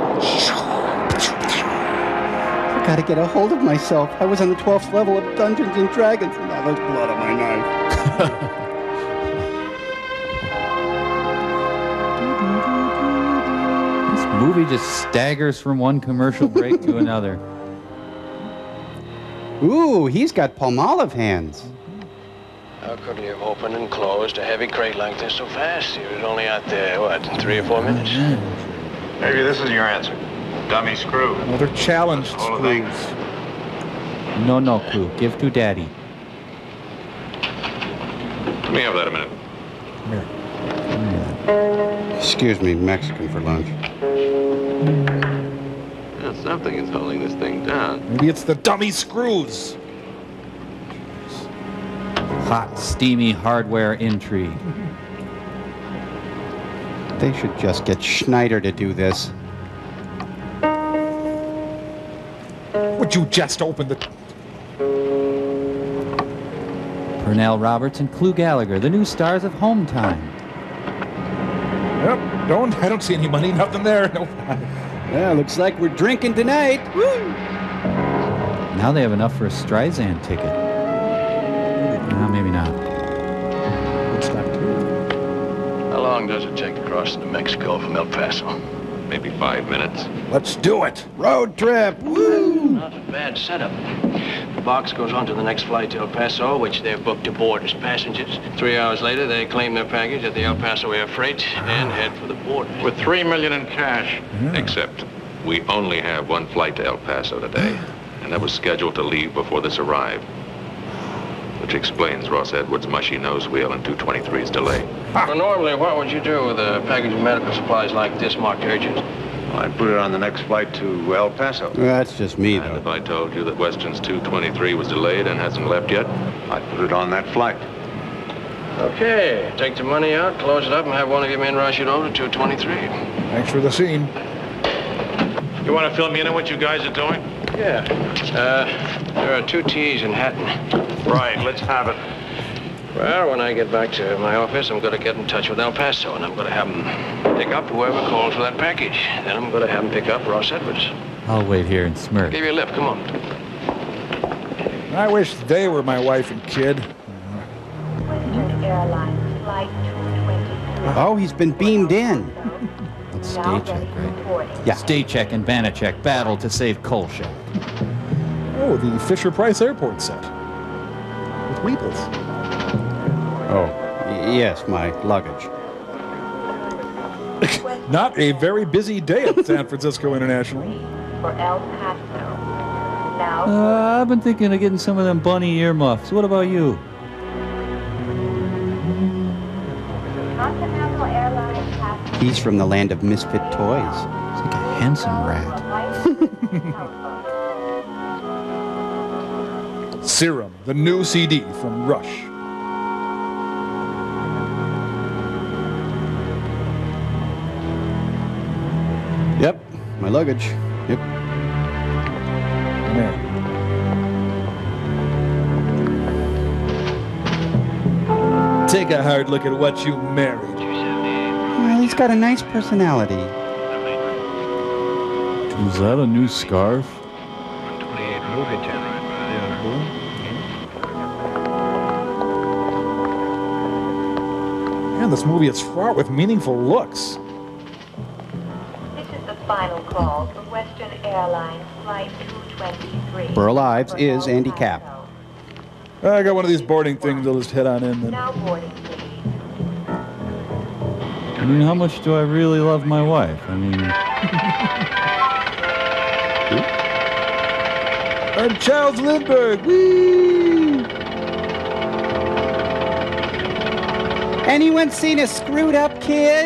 I gotta get a hold of myself. I was on the twelfth level of Dungeons and Dragons, and now there's blood on my knife. This movie just staggers from one commercial break to another. Ooh, he's got Palmolive hands. How could he have opened and closed a heavy crate like this so fast? He was only out there, what, in three or four minutes? Maybe this is your answer. Dummy screw. Another challenge Whole thing. screws. No, no clue. Give to Daddy. Let me have that a minute. Excuse me, Mexican for lunch. Yeah, something is holding this thing down. Maybe it's the dummy screws. Hot, steamy hardware intrigue. They should just get Schneider to do this. Would you just open the... Pernell Roberts and Clu Gallagher, the new stars of Home Time. Yep, don't, I don't see any money, nothing there. No. Yeah, looks like we're drinking tonight. Woo! Now they have enough for a Streisand ticket. No, maybe not. How long does it take to cross into Mexico from El Paso? Maybe five minutes. Let's do it. Road trip. Woo! Not a bad setup. The box goes on to the next flight to El Paso, which they're booked aboard as passengers. Three hours later, they claim their package at the El Paso Air Freight and head for the border. With three million in cash. Yeah. Except we only have one flight to El Paso today, and that was scheduled to leave before this arrived. Which explains Ross Edwards' mushy nose wheel and two twenty-three's delay. Well, normally, what would you do with a package of medical supplies like this marked urgent? I'd put it on the next flight to El Paso. Well, that's just me, And though. if I told you that Weston's two twenty-three was delayed and hasn't left yet, I'd put it on that flight. Okay, take the money out, close it up, and have one of your men rush it over to two twenty-three. Thanks for the scene. You want to fill me in on what you guys are doing? Yeah. Uh, there are two T's in Hatton. Right, let's have it. Well, when I get back to my office, I'm going to get in touch with El Paso, and I'm going to have them pick up whoever calls for that package. Then I'm going to have them pick up Ross Edwards. I'll wait here and smirk. Give you a lift, come on. I wish they were my wife and kid. Airlines Flight two twenty-three. Oh, he's been beamed in. Let's stay check, right? Yeah. Stay check and Banachek battle to save Kolchak. Oh, the Fisher-Price Airport set. With Weebles. Oh, y- yes, my luggage. Not a very busy day at San Francisco International. For El Paso. Now. Uh, I've been thinking of getting some of them bunny earmuffs. What about you? Continental Airlines passenger. He's from the land of misfit toys. It's like a handsome rat. Serum, the new C D from Rush. Yep, my luggage. Yep. Take a hard look at what you married. Well, he's got a nice personality. Is that a new scarf? Man, this movie is fraught with meaningful looks. This is the final call for Western Airlines Flight two twenty-three. Burl Ives is Andy Capp. I got one of these boarding things. I'll just head on in then. Now boarding, please. I mean, how much do I really love my wife? I mean... I'm Charles Lindbergh. Whee! Anyone seen a screwed up kid?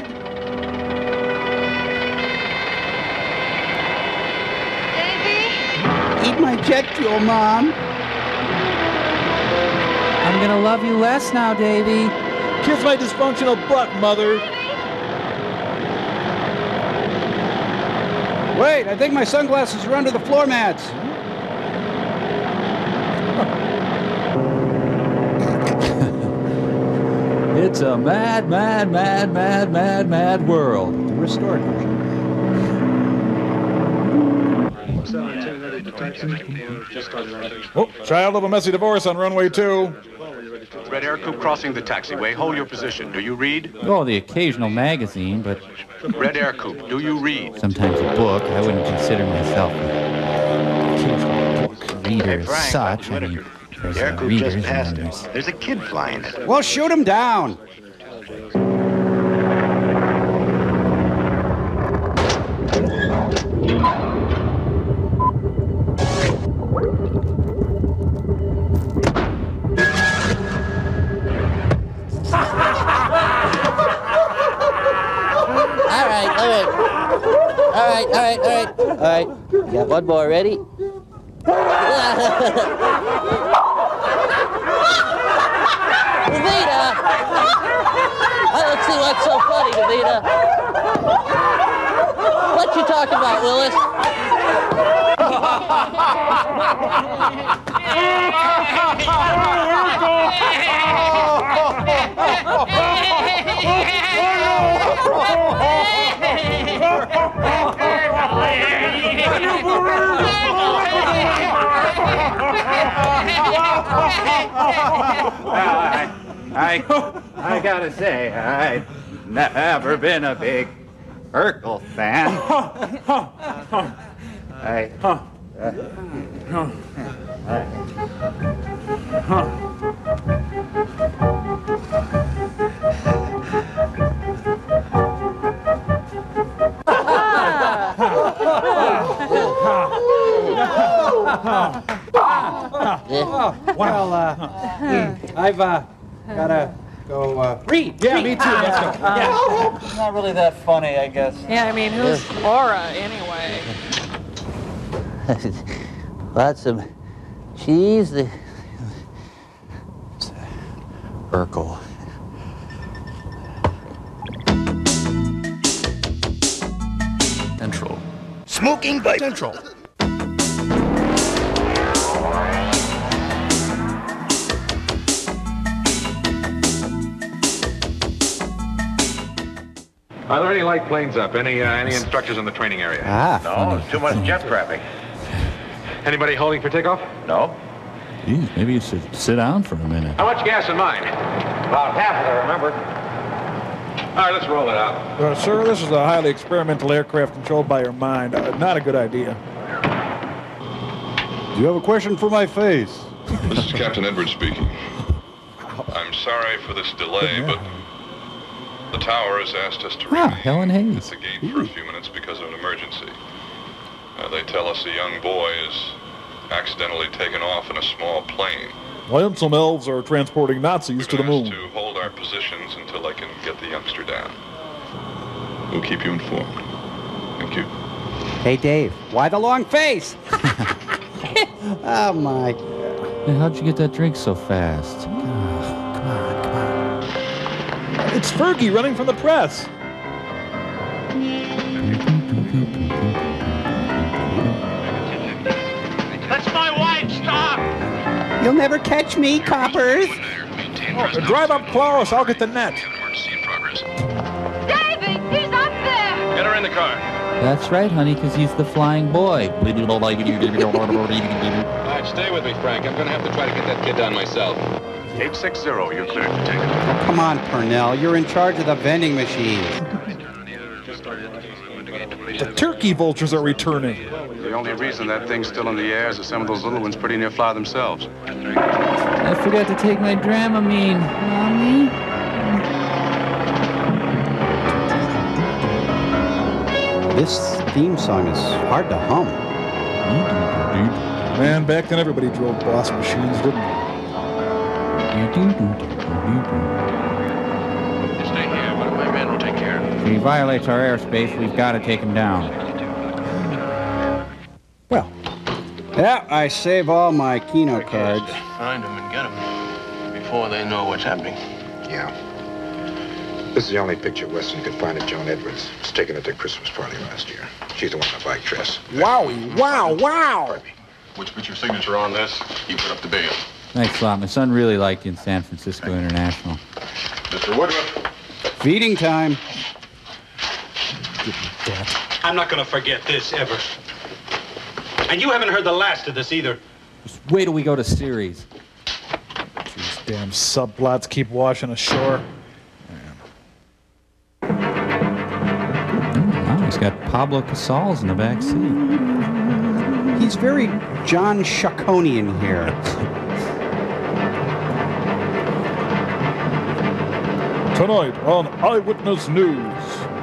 Davy? Eat my jet fuel, Mom. I'm gonna love you less now, Davy. Kiss my dysfunctional butt, Mother. Wait, I think my sunglasses are under the floor mats. It's a mad, mad, mad, mad, mad, mad world. The restored version. Oh, child of a messy divorce on runway two. Red Air Coupe crossing the taxiway. Hold your position. Do you read? Oh, the occasional magazine, but Red Air Coupe, do you read? sometimes a book. I wouldn't consider myself a reader as such. I mean, there's uh, readers and then there's... There's a kid flying it. Well, shoot him down. All right, all right. All right, all right, all right. All right. You got one more. Ready? Davida! Oh, let's see what's so funny, Davida. What you talking about, Willis? I, I, I gotta say, I've never been a big Urkel fan. I, uh, Well, uh, I've uh, gotta go uh, read. Yeah, read. me too. Let's go. Yeah. It's not really that funny, I guess. Yeah, I mean, who's Laura anyway? Lots of cheese. The Urkel. Central. Smoking by Central. Are there any light planes up? Any uh, any instructors in the training area? Ah, no, funny. there's too much jet traffic. Anybody holding for takeoff? No. Geez, maybe you should sit down for a minute. How much gas in mine? About half of it, remember? All right, let's roll it out. Uh, sir, this is a highly experimental aircraft controlled by your mind. Uh, not a good idea. Do you have a question for my face? This is Captain Edwards speaking. I'm sorry for this delay, but the tower has asked us to Ah, Helen at Hayes. the gate for a few minutes because of an emergency. Uh, they tell us a young boy is accidentally taken off in a small plane. Well, some elves are transporting Nazis to the moon. To hold our positions until I can get the youngster down. We'll keep you informed. Thank you. Hey, Dave, why the long face? Oh, my. Hey, how'd you get that drink so fast? Oh, come on, come on. It's Fergie running from the press. Let's my wife. Stop! You'll never catch me, coppers. Oh, drive up close. I'll get the net. Davy, he's up there. Get her in the car. That's right, honey, because he's the flying boy. All right, stay with me, Frank. I'm going to have to try to get that kid down myself. eight six zero, you're cleared to take it. Oh, come on, Purnell. You're in charge of the vending machines. The turkey vultures are returning. The only reason that thing's still in the air is that some of those little ones pretty near fly themselves. I forgot to take my Dramamine, Mommy. This theme song is hard to hum. Man, back then everybody drove boss machines, didn't they? Stay here. One of my men will take care of it. If he violates our airspace, we've got to take him down. Well, yeah, I save all my Keno cards. Find them and get them before they know what's happening. Yeah. This is the only picture Weston could find of Joan Edwards. It was taken at their Christmas party last year. She's the one in the black dress. Wowie, wow, wow. Which puts your signature on this, you put up the bail. Thanks a lot. My son really liked you in San Francisco International. Mister Woodruff. Feeding time. I'm not going to forget this ever. And you haven't heard the last of this either. Just wait till we go to series. These damn subplots keep washing ashore. Oh, he's got Pablo Casals in the back seat. He's very John Chaconian here. Tonight on Eyewitness News.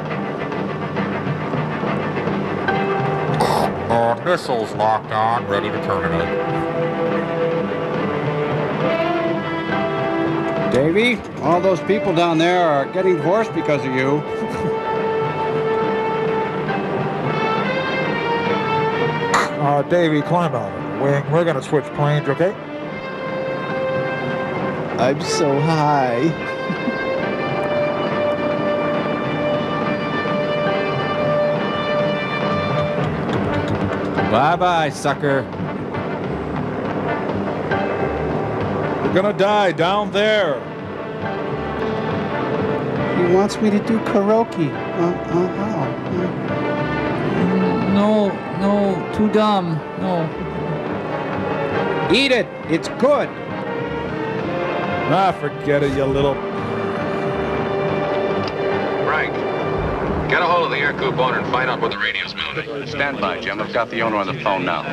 Uh, missiles locked on, ready to terminate. Davy, all those people down there are getting divorced because of you. Uh, Davy, climb out of the wing. We're gonna switch planes, okay? I'm so high. Bye-bye, sucker. We're gonna die down there. He wants me to do karaoke. Uh, uh, how? No, no, too dumb. No. Eat it. It's good. Ah, forget it, you little... Frank, get a hold of the air coup owner and find out what the radio's mounting. Stand by, Jim. I've got the owner on the phone now.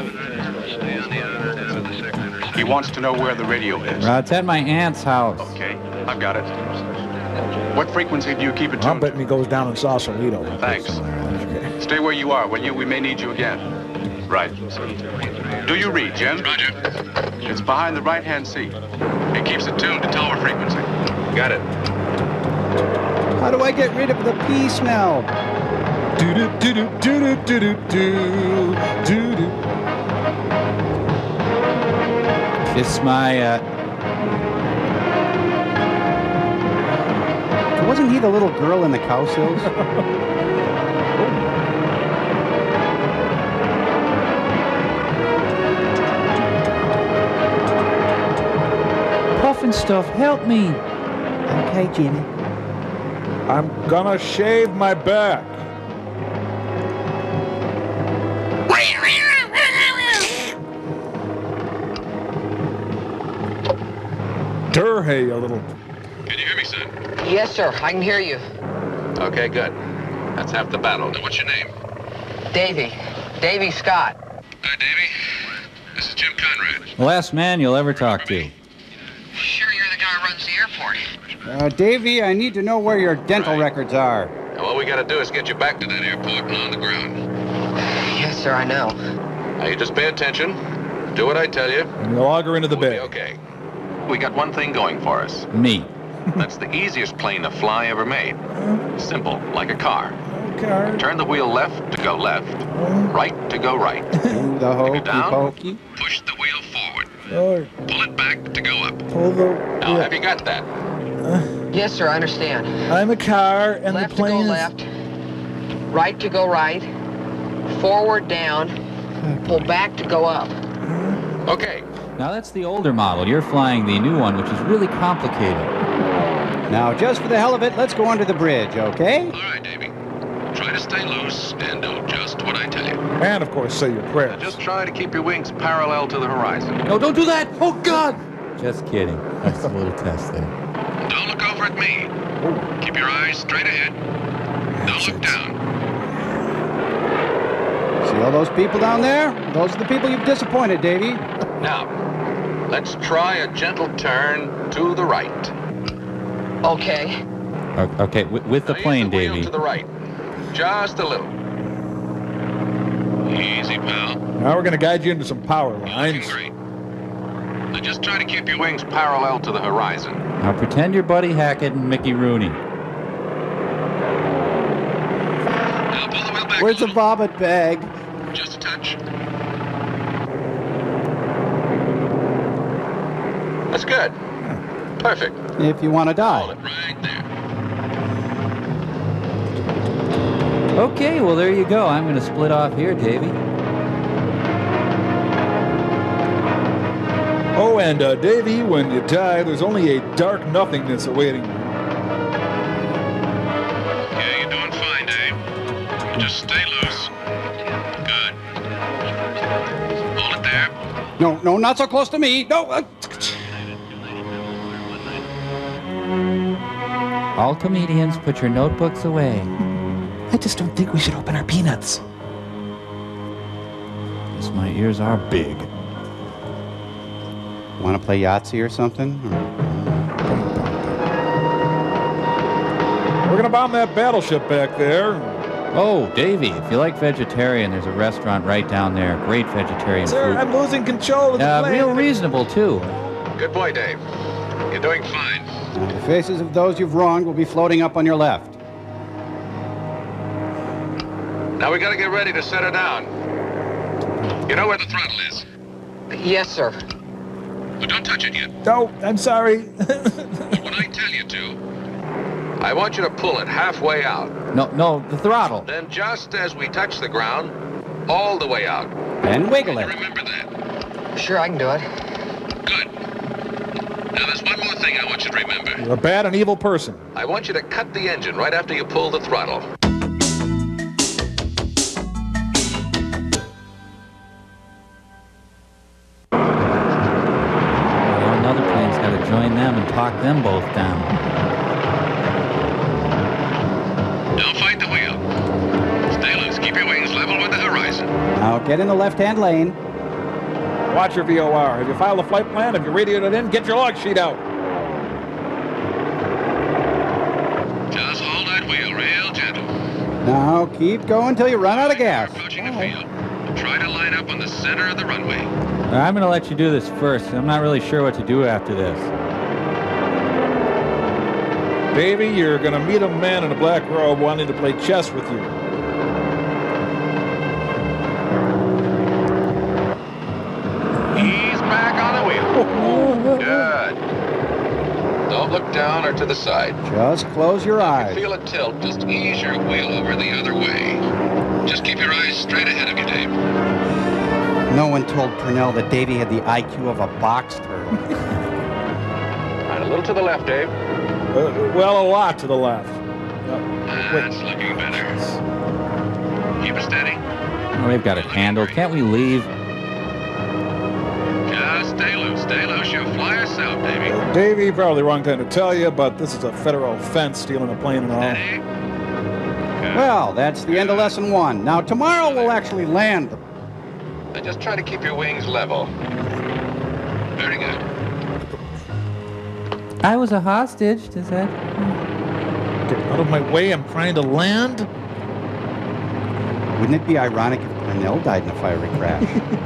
He wants to know where the radio is. Uh, it's at my aunt's house. Okay, I've got it. What frequency do you keep it I'm tuned betting he goes down in Sausalito. to? Thanks. Stay where you are, will you? We may need you again. Right. Do you read, Jim? Roger. It's behind the right-hand seat. It keeps it tuned to tower frequency. Got it. How do I get rid of the pee smell? Do do do do do do do do do do. Kiss my, uh... Wasn't he the little girl in the cow sills? Puffin stuff, help me. Okay, Jimmy. I'm gonna shave my back. Durhay, a little... Can you hear me, son? Yes, sir. I can hear you. Okay, good. That's half the battle. Now, what's your name? Davy. Davy Scott. Hi, Davy. This is Jim Conrad. The last man you'll ever talk to. Sure you're the guy who runs the airport? Uh, Davy, I need to know where your dental records are. Now, all we gotta do is get you back to that airport and on the ground. Yes, sir, I know. Now, you just pay attention, do what I tell you. And you log her into the We'll bay. be okay. We got one thing going for us. Me. That's the easiest plane to fly ever made. Simple, like a car. Car. Turn the wheel left to go left, right to go right. Do the hokey down. pokey. Push the wheel forward. Oh, Pull it back to go up. pull the... Now, have you got that? Yes, sir, I understand. I'm a car, and Left the to go plane is... left. Right to go right. Forward down. Pull back to go up. Okay. Now that's the older model. You're flying the new one, which is really complicated. Now, just for the hell of it, let's go under the bridge, okay? All right, Davy. Try to stay loose and do just what I tell you. And, of course, say your prayers. Just try to keep your wings parallel to the horizon. No, don't do that! Oh, God! Just kidding. That's a little test there. Don't look over at me. Keep your eyes straight ahead. Don't look down. See all those people down there? Those are the people you've disappointed, Davy. Now, let's try a gentle turn to the right. Okay. O- Okay, with, with the Now, plane, use the wheel Davy. to the right. Just a little. Easy, pal. Now we're going to guide you into some power lines. Great. Now just try to keep your wings parallel to the horizon. Now pretend you're Buddy Hackett and Mickey Rooney. Now pull the wheel back. Where's the vomit bag? Just a touch. That's good. Perfect. If you want to die. Hold it right there. Okay, well, there you go. I'm going to split off here, Davy. Oh, and uh, Davy, when you die, there's only a dark nothingness awaiting you. Okay, you're doing fine, Dave. Just stay loose. Good. Hold it there. No, no, not so close to me. No. Uh... All comedians, put your notebooks away. I just don't think we should open our peanuts. Guess my ears are big. Want to play Yahtzee or something? We're going to bomb that battleship back there. Oh, Davy, if you like vegetarian, there's a restaurant right down there. Great vegetarian Sir, food. I'm losing control of the Uh, plane. real reasonable, too. Good boy, Dave. You're doing fine. Now, the faces of those you've wronged will be floating up on your left. Now we gotta get ready to set her down. You know where the throttle is? Yes, sir. But don't touch it yet. No, I'm sorry. When I tell you to, I want you to pull it halfway out. No, no, the throttle. Then just as we touch the ground, all the way out. And wiggle it. Remember that. Sure, I can do it. Good. Now there's one more thing I want you to remember. You're a bad and evil person. I want you to cut the engine right after you pull the throttle. Well, another plane's got to join them and talk them both down. Don't fight the wheel. Stay loose. Keep your wings level with the horizon. Now get in the left-hand lane. Watch your V O R. Have you filed a flight plan? Have you radioed it in? Get your log sheet out. Just hold that wheel real gentle. Now keep going till you run out of gas. Approaching the field. Try to line up on the center of the runway. I'm going to let you do this first. I'm not really sure what to do after this. Davy, you're going to meet a man in a black robe wanting to play chess with you. Ease back on the wheel. Good. Don't look down or to the side. Just close your eyes. Feel it tilt. Just ease your wheel over the other way. Just keep your eyes straight ahead of you, Dave. No one told Purnell that Davy had the I Q of a box turtle. Right, a little to the left, Dave. Uh, well, a lot to the left. Uh, That's looking better. Keep it steady. Oh, they've got it handled. Can't we leave? Just stay loose. Stay loose. You'll fly yourself, Davy. Uh, Davy, probably the wrong time to tell you, but this is a federal offense, stealing a plane and all. Steady. Well, that's the end of lesson one. Now, tomorrow we'll actually land. And just try to keep your wings level. Very good. I was a hostage, does that? Get out of my way, I'm trying to land. Wouldn't it be ironic if Purnell died in a fiery crash?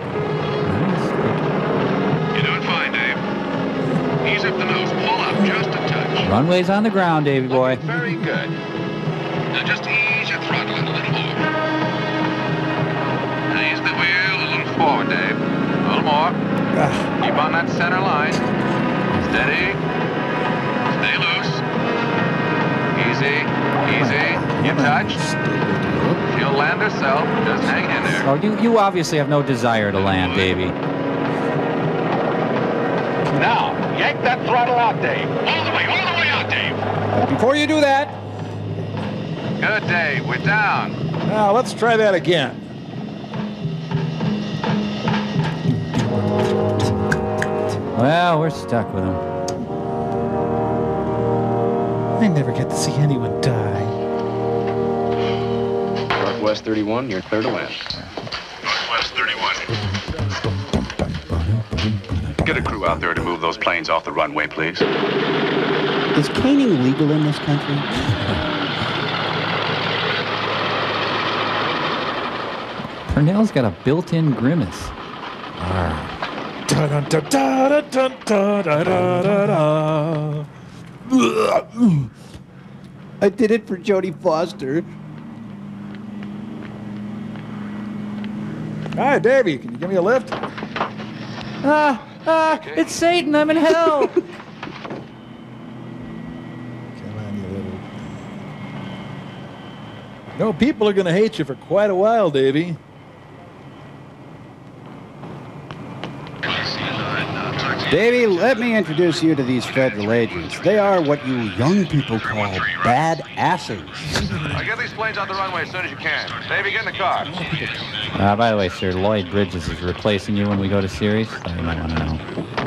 You're doing fine, Dave. Ease up the nose. Pull up just a touch. Runway's on the ground, Davy boy. Very good. Now just ease your throttle in a little more. Now ease the wheel a little forward, Dave. A little more. Keep on that center line. Steady. Stay loose. Easy. Easy. Keep touch. She'll land herself. Just hang in there. Oh, you, you obviously have no desire to land, Davy. Now, yank that throttle out, Dave. All the way, all the way out, Dave. But before you do that, Good, Dave. We're down. Now, let's try that again. Well, we're stuck with him. I never get to see anyone die. Northwest thirty-one, you're clear to land. Northwest thirty-one. Get a crew out there to move those planes off the runway, please. is caning legal in this country? Purnell's got a built-in grimace. Dun, dun, dun, dun, dun, dun, dun, dun, dun. I did it for Jodie Foster. Hi, Davey. Can you give me a lift? Ah, ah, it's Satan. I'm in hell. Come on, you little... No, people are going to hate you for quite a while, Davey. Davey, let me introduce you to these federal agents. They are what you young people call bad asses. Uh, get these planes out the runway as soon as you can. Davey, get in the car. Uh, by the way, sir, Lloyd Bridges is replacing you when we go to Sirius. Thought you might want to know.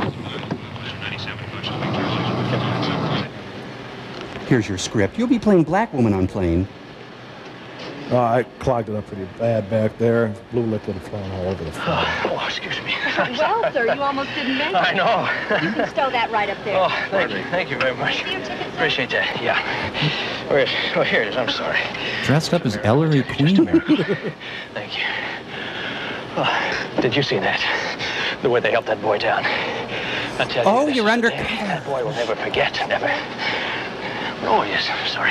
Here's your script. You'll be playing Black Woman on plane. Oh, I clogged it up pretty bad back there. Blue liquid flying all over the front. Oh, excuse me. Well, sir, you almost didn't make it. I know. You can stow that right up there. Oh, thank you. Thank you very much. Appreciate that. Yeah. Where is, oh, here it is. I'm sorry. Dressed up as Ellery Queen. Thank you. Oh, did you see that? The way they helped that boy down. I tell you. Oh, this you're is under... the day That boy will never forget. Never. Oh, yes. I'm sorry.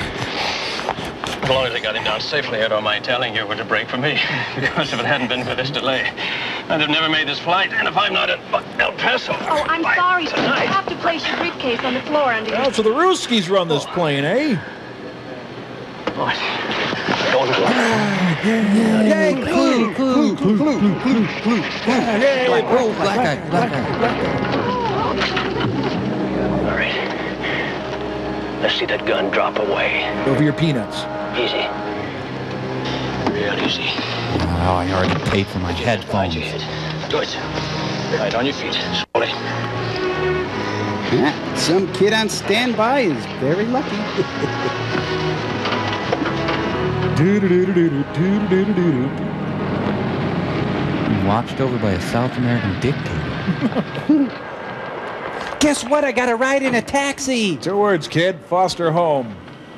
As long as they got him down safely, I don't mind telling you it was a break for me. Because if it hadn't been for this delay, I'd have never made this flight. And if I'm not at El Paso... Oh, I'm sorry, sir. You have to place your briefcase on the floor under your... Oh, so the Ruskies run this plane, eh? What? Don't worry. Yay, clue, clue, clue, clue, clue, clue, clue. Black, oh, black guy, black guy. All right. Let's see that gun drop away. Over your peanuts. Easy. Real easy. Oh, I already paid for my headphones. Good. Right on your feet. Slowly. Yeah, some kid on standby is very lucky. Watched over by a South American dictator. Guess what? I got a ride in a taxi. Two words, kid. Foster home.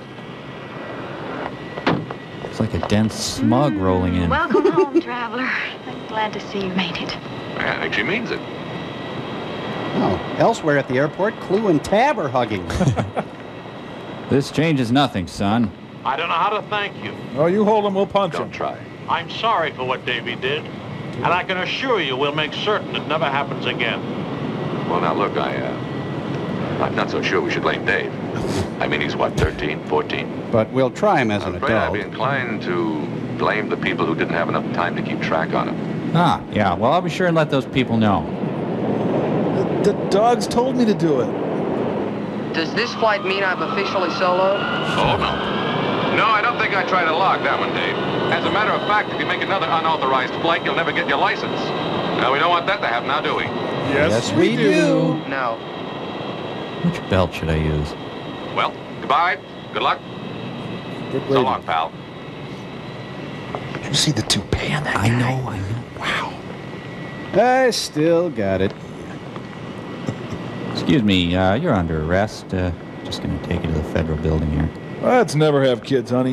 It's like a dense smug rolling in. Welcome home, traveler. I'm glad to see you made it. I think she means it. Oh, elsewhere at the airport, Clue and Tab are hugging. This changes nothing, son. I don't know how to thank you. Oh, you hold him, we'll punch Don't him. try. I'm sorry for what Davy did, and I can assure you we'll make certain it never happens again. Well, now, look, I, uh, I'm not so sure we should blame Dave. I mean, he's, what, thirteen, fourteen? But we'll try him as I'm an afraid I'd adult. be inclined to blame the people who didn't have enough time to keep track on him. Ah, yeah, well, I'll be sure and let those people know. The, the dogs told me to do it. Does this flight mean I'm officially soloed? Oh, no. No, I don't think I'd try to log that one, Dave. As a matter of fact, if you make another unauthorized flight, you'll never get your license. Now, we don't want that to happen, now, do we? Yes, Yes, we do. No. Which belt should I use? Well, goodbye. Good luck. Good So long, pal. Did you see the toupee on that I guy? know, I know. Wow. I still got it. Excuse me, uh, you're under arrest. Uh, just gonna take you to the federal building here. Let's never have kids, honey.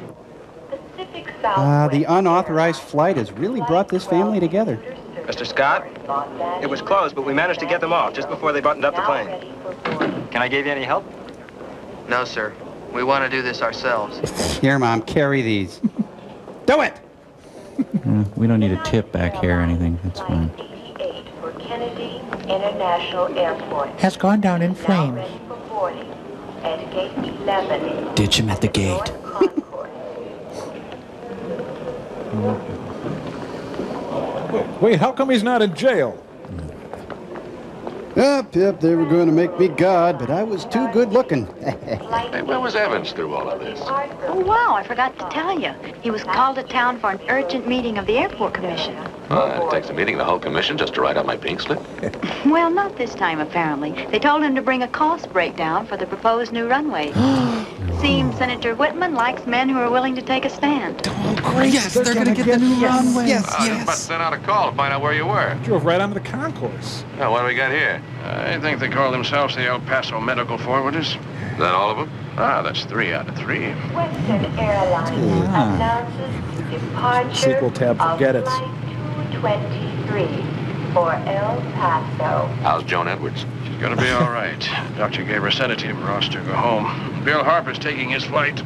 Ah, the unauthorized flight has really brought this family together. Mister Scott, it was closed, but we managed to get them off just before they buttoned up the plane. Can I give you any help? No, sir. We want to do this ourselves. Here, Mom, carry these. Do it! Uh, we don't need a tip back here or anything. That's fine. eighty-eight for Kennedy International Airport. Has gone down in Now flames. ready for boarding at gate eleven. Ditch him at the gate. Wait, how come he's not in jail? Yep, yep, they were going to make me God, but I was too good looking. Hey, where was Evans through all of this? Oh, wow, I forgot to tell you. He was called to town for an urgent meeting of the airport commission. Oh, it takes a meeting of the whole commission just to write out my pink slip? Well, not this time, apparently. They told him to bring a cost breakdown for the proposed new runway. Seems Senator Whitman likes men who are willing to take a stand. Oh, great. Yes, they're, they're going to get, get the new yes, runway. Yes, yes. I was about to send out a call to find out where you were. Drove right onto the concourse. Now, what do we got here? I think they call themselves the El Paso Medical Forwarders. Is that all of them? Ah, that's three out of three. Western Airlines announces departure Sequel tab, forget of it. Flight two twenty-three for El Paso. How's Joan Edwards? She's gonna be all right. Doctor gave her a sedative, Ross to go home. Bill Harper's taking his flight.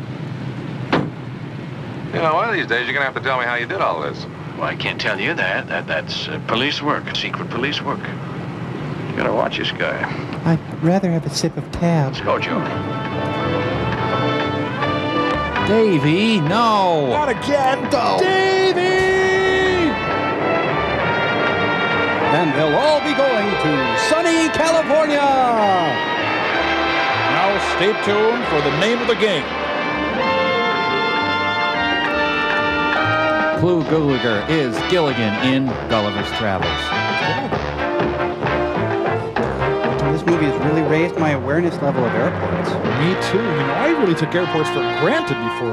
You know, one of these days you're gonna have to tell me how you did all this. Well, I can't tell you that. That that's uh, police work, secret police work. You gotta watch this guy. I'd rather have a sip of tab. Let's go, Joe. Davey, no! Not again, though! Davey! And they'll all be going to sunny California! Now stay tuned for the name of the game. Clu Gulager is Gilligan in Gulliver's Travels. This movie has really raised my awareness level of airports. Me too. You know, I really took airports for granted before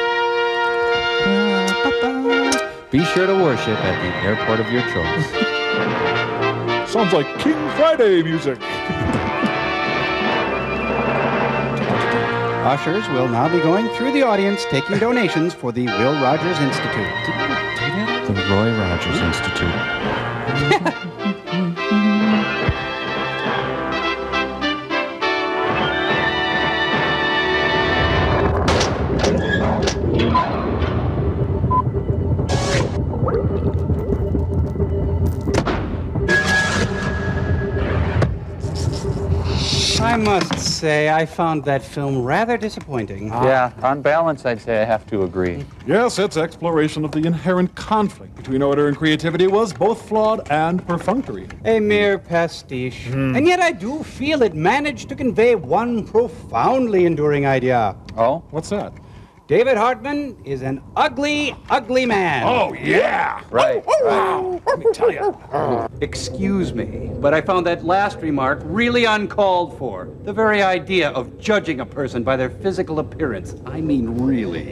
this. Be sure to worship at the airport of your choice. Sounds like King Friday music. Ushers will now be going through the audience taking donations for the Will Rogers Institute. The Roy Rogers Institute. I must say, I found that film rather disappointing. Yeah, on balance, I'd say I have to agree. Yes, its exploration of the inherent conflict between order and creativity was both flawed and perfunctory. A mere pastiche. Mm. And yet I do feel it managed to convey one profoundly enduring idea. Oh? What's that? David Hartman is an ugly, ugly man. Oh, yeah! Right, right. Let me tell you. Excuse me, but I found that last remark really uncalled for. The very idea of judging a person by their physical appearance. I mean, really.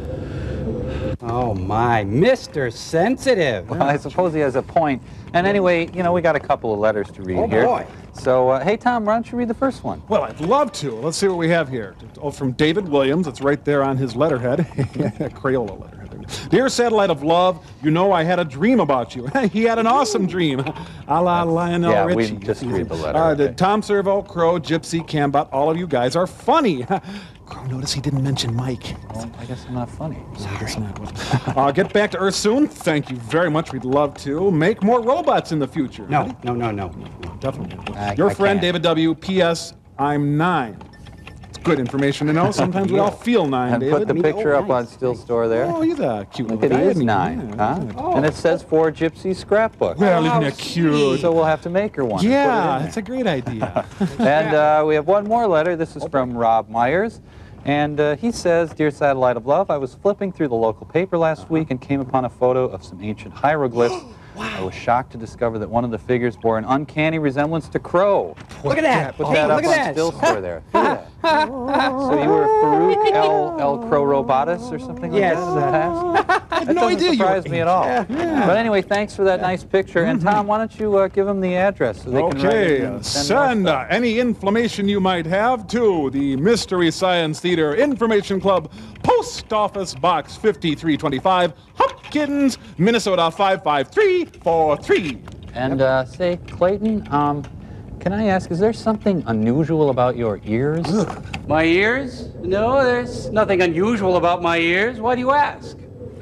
Oh, my. Mister Sensitive. Well, I suppose he has a point. And anyway, you know, we got a couple of letters to read oh, here. Boy. So, uh, hey, Tom, why don't you read the first one? Well, I'd love to. Let's see what we have here. Oh, from David Williams. It's right there on his letterhead. Crayola letterhead. Dear Satellite of Love, you know I had a dream about you. He had an awesome dream. A la Lionel yeah, Richie. we just read the letter. Uh, okay. Tom Servo, Crow, Gypsy, Cambot, all of you guys are funny. Crow, notice he didn't mention Mike. Well, I guess I'm not funny. I guess not. uh, get back to Earth soon. Thank you very much. We'd love to. Make more robots in the future. No, no, no, no. no definitely. I, Your I friend, can't. David W. P S. I'm nine. It's good information to know. Sometimes we all feel nine, And David. put the picture oh, up nice. on Still Store there. Oh, he's a cute Look little at guy. he is isn't nine, Yeah. huh? Oh. And it says for Gypsy Scrapbook. Well, Oh, isn't that cute? So we'll have to make her one. and Yeah, put it in that's a great idea. there. And uh, we have one more letter. This is from Rob Myers. And uh, he says, Dear Satellite of Love, I was flipping through the local paper last week and came upon a photo of some ancient hieroglyphs. I was shocked to discover that one of the figures bore an uncanny resemblance to Crow. Look at that. Put Hey, that look up at on that. Still Store there. Look at that. So you were Farouk El, El Crow Robotus or something like Yes. that in the past? I had That no doesn't idea you were surprise me at all. Yeah. Yeah. But anyway, thanks for that nice picture. And Tom, why don't you uh, give them the address so they can write Okay, it in uh, and send more send uh, stuff. any inflammation you might have to the Mystery Science Theater Information Club, Post Office Box fifty-three twenty-five, Hopkins, Minnesota five five three four three. And uh, say, Clayton, um, can I ask, is there something unusual about your ears? My ears? No, there's nothing unusual about my ears. Why do you ask?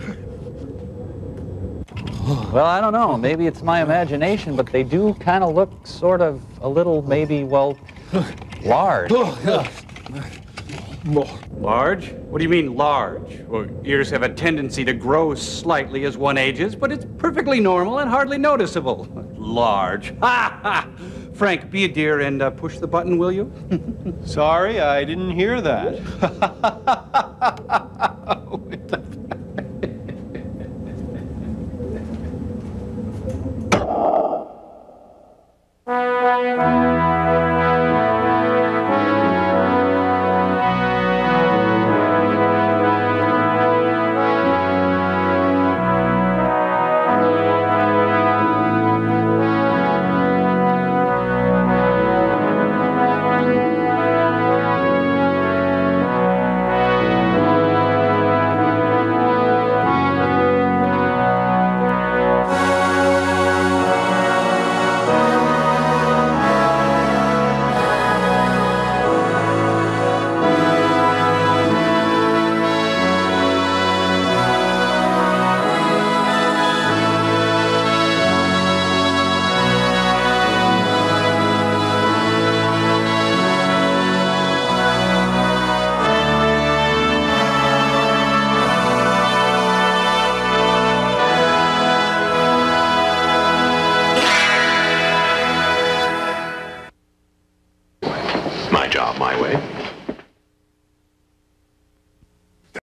Well, I don't know. Maybe it's my imagination, but they do kind of look sort of a little, maybe, well, large. Large? What do you mean large? Well, ears have a tendency to grow slightly as one ages, but it's perfectly normal and hardly noticeable. Large. Ha ha! Frank, be a dear and uh, push the button, will you? Sorry, I didn't hear that.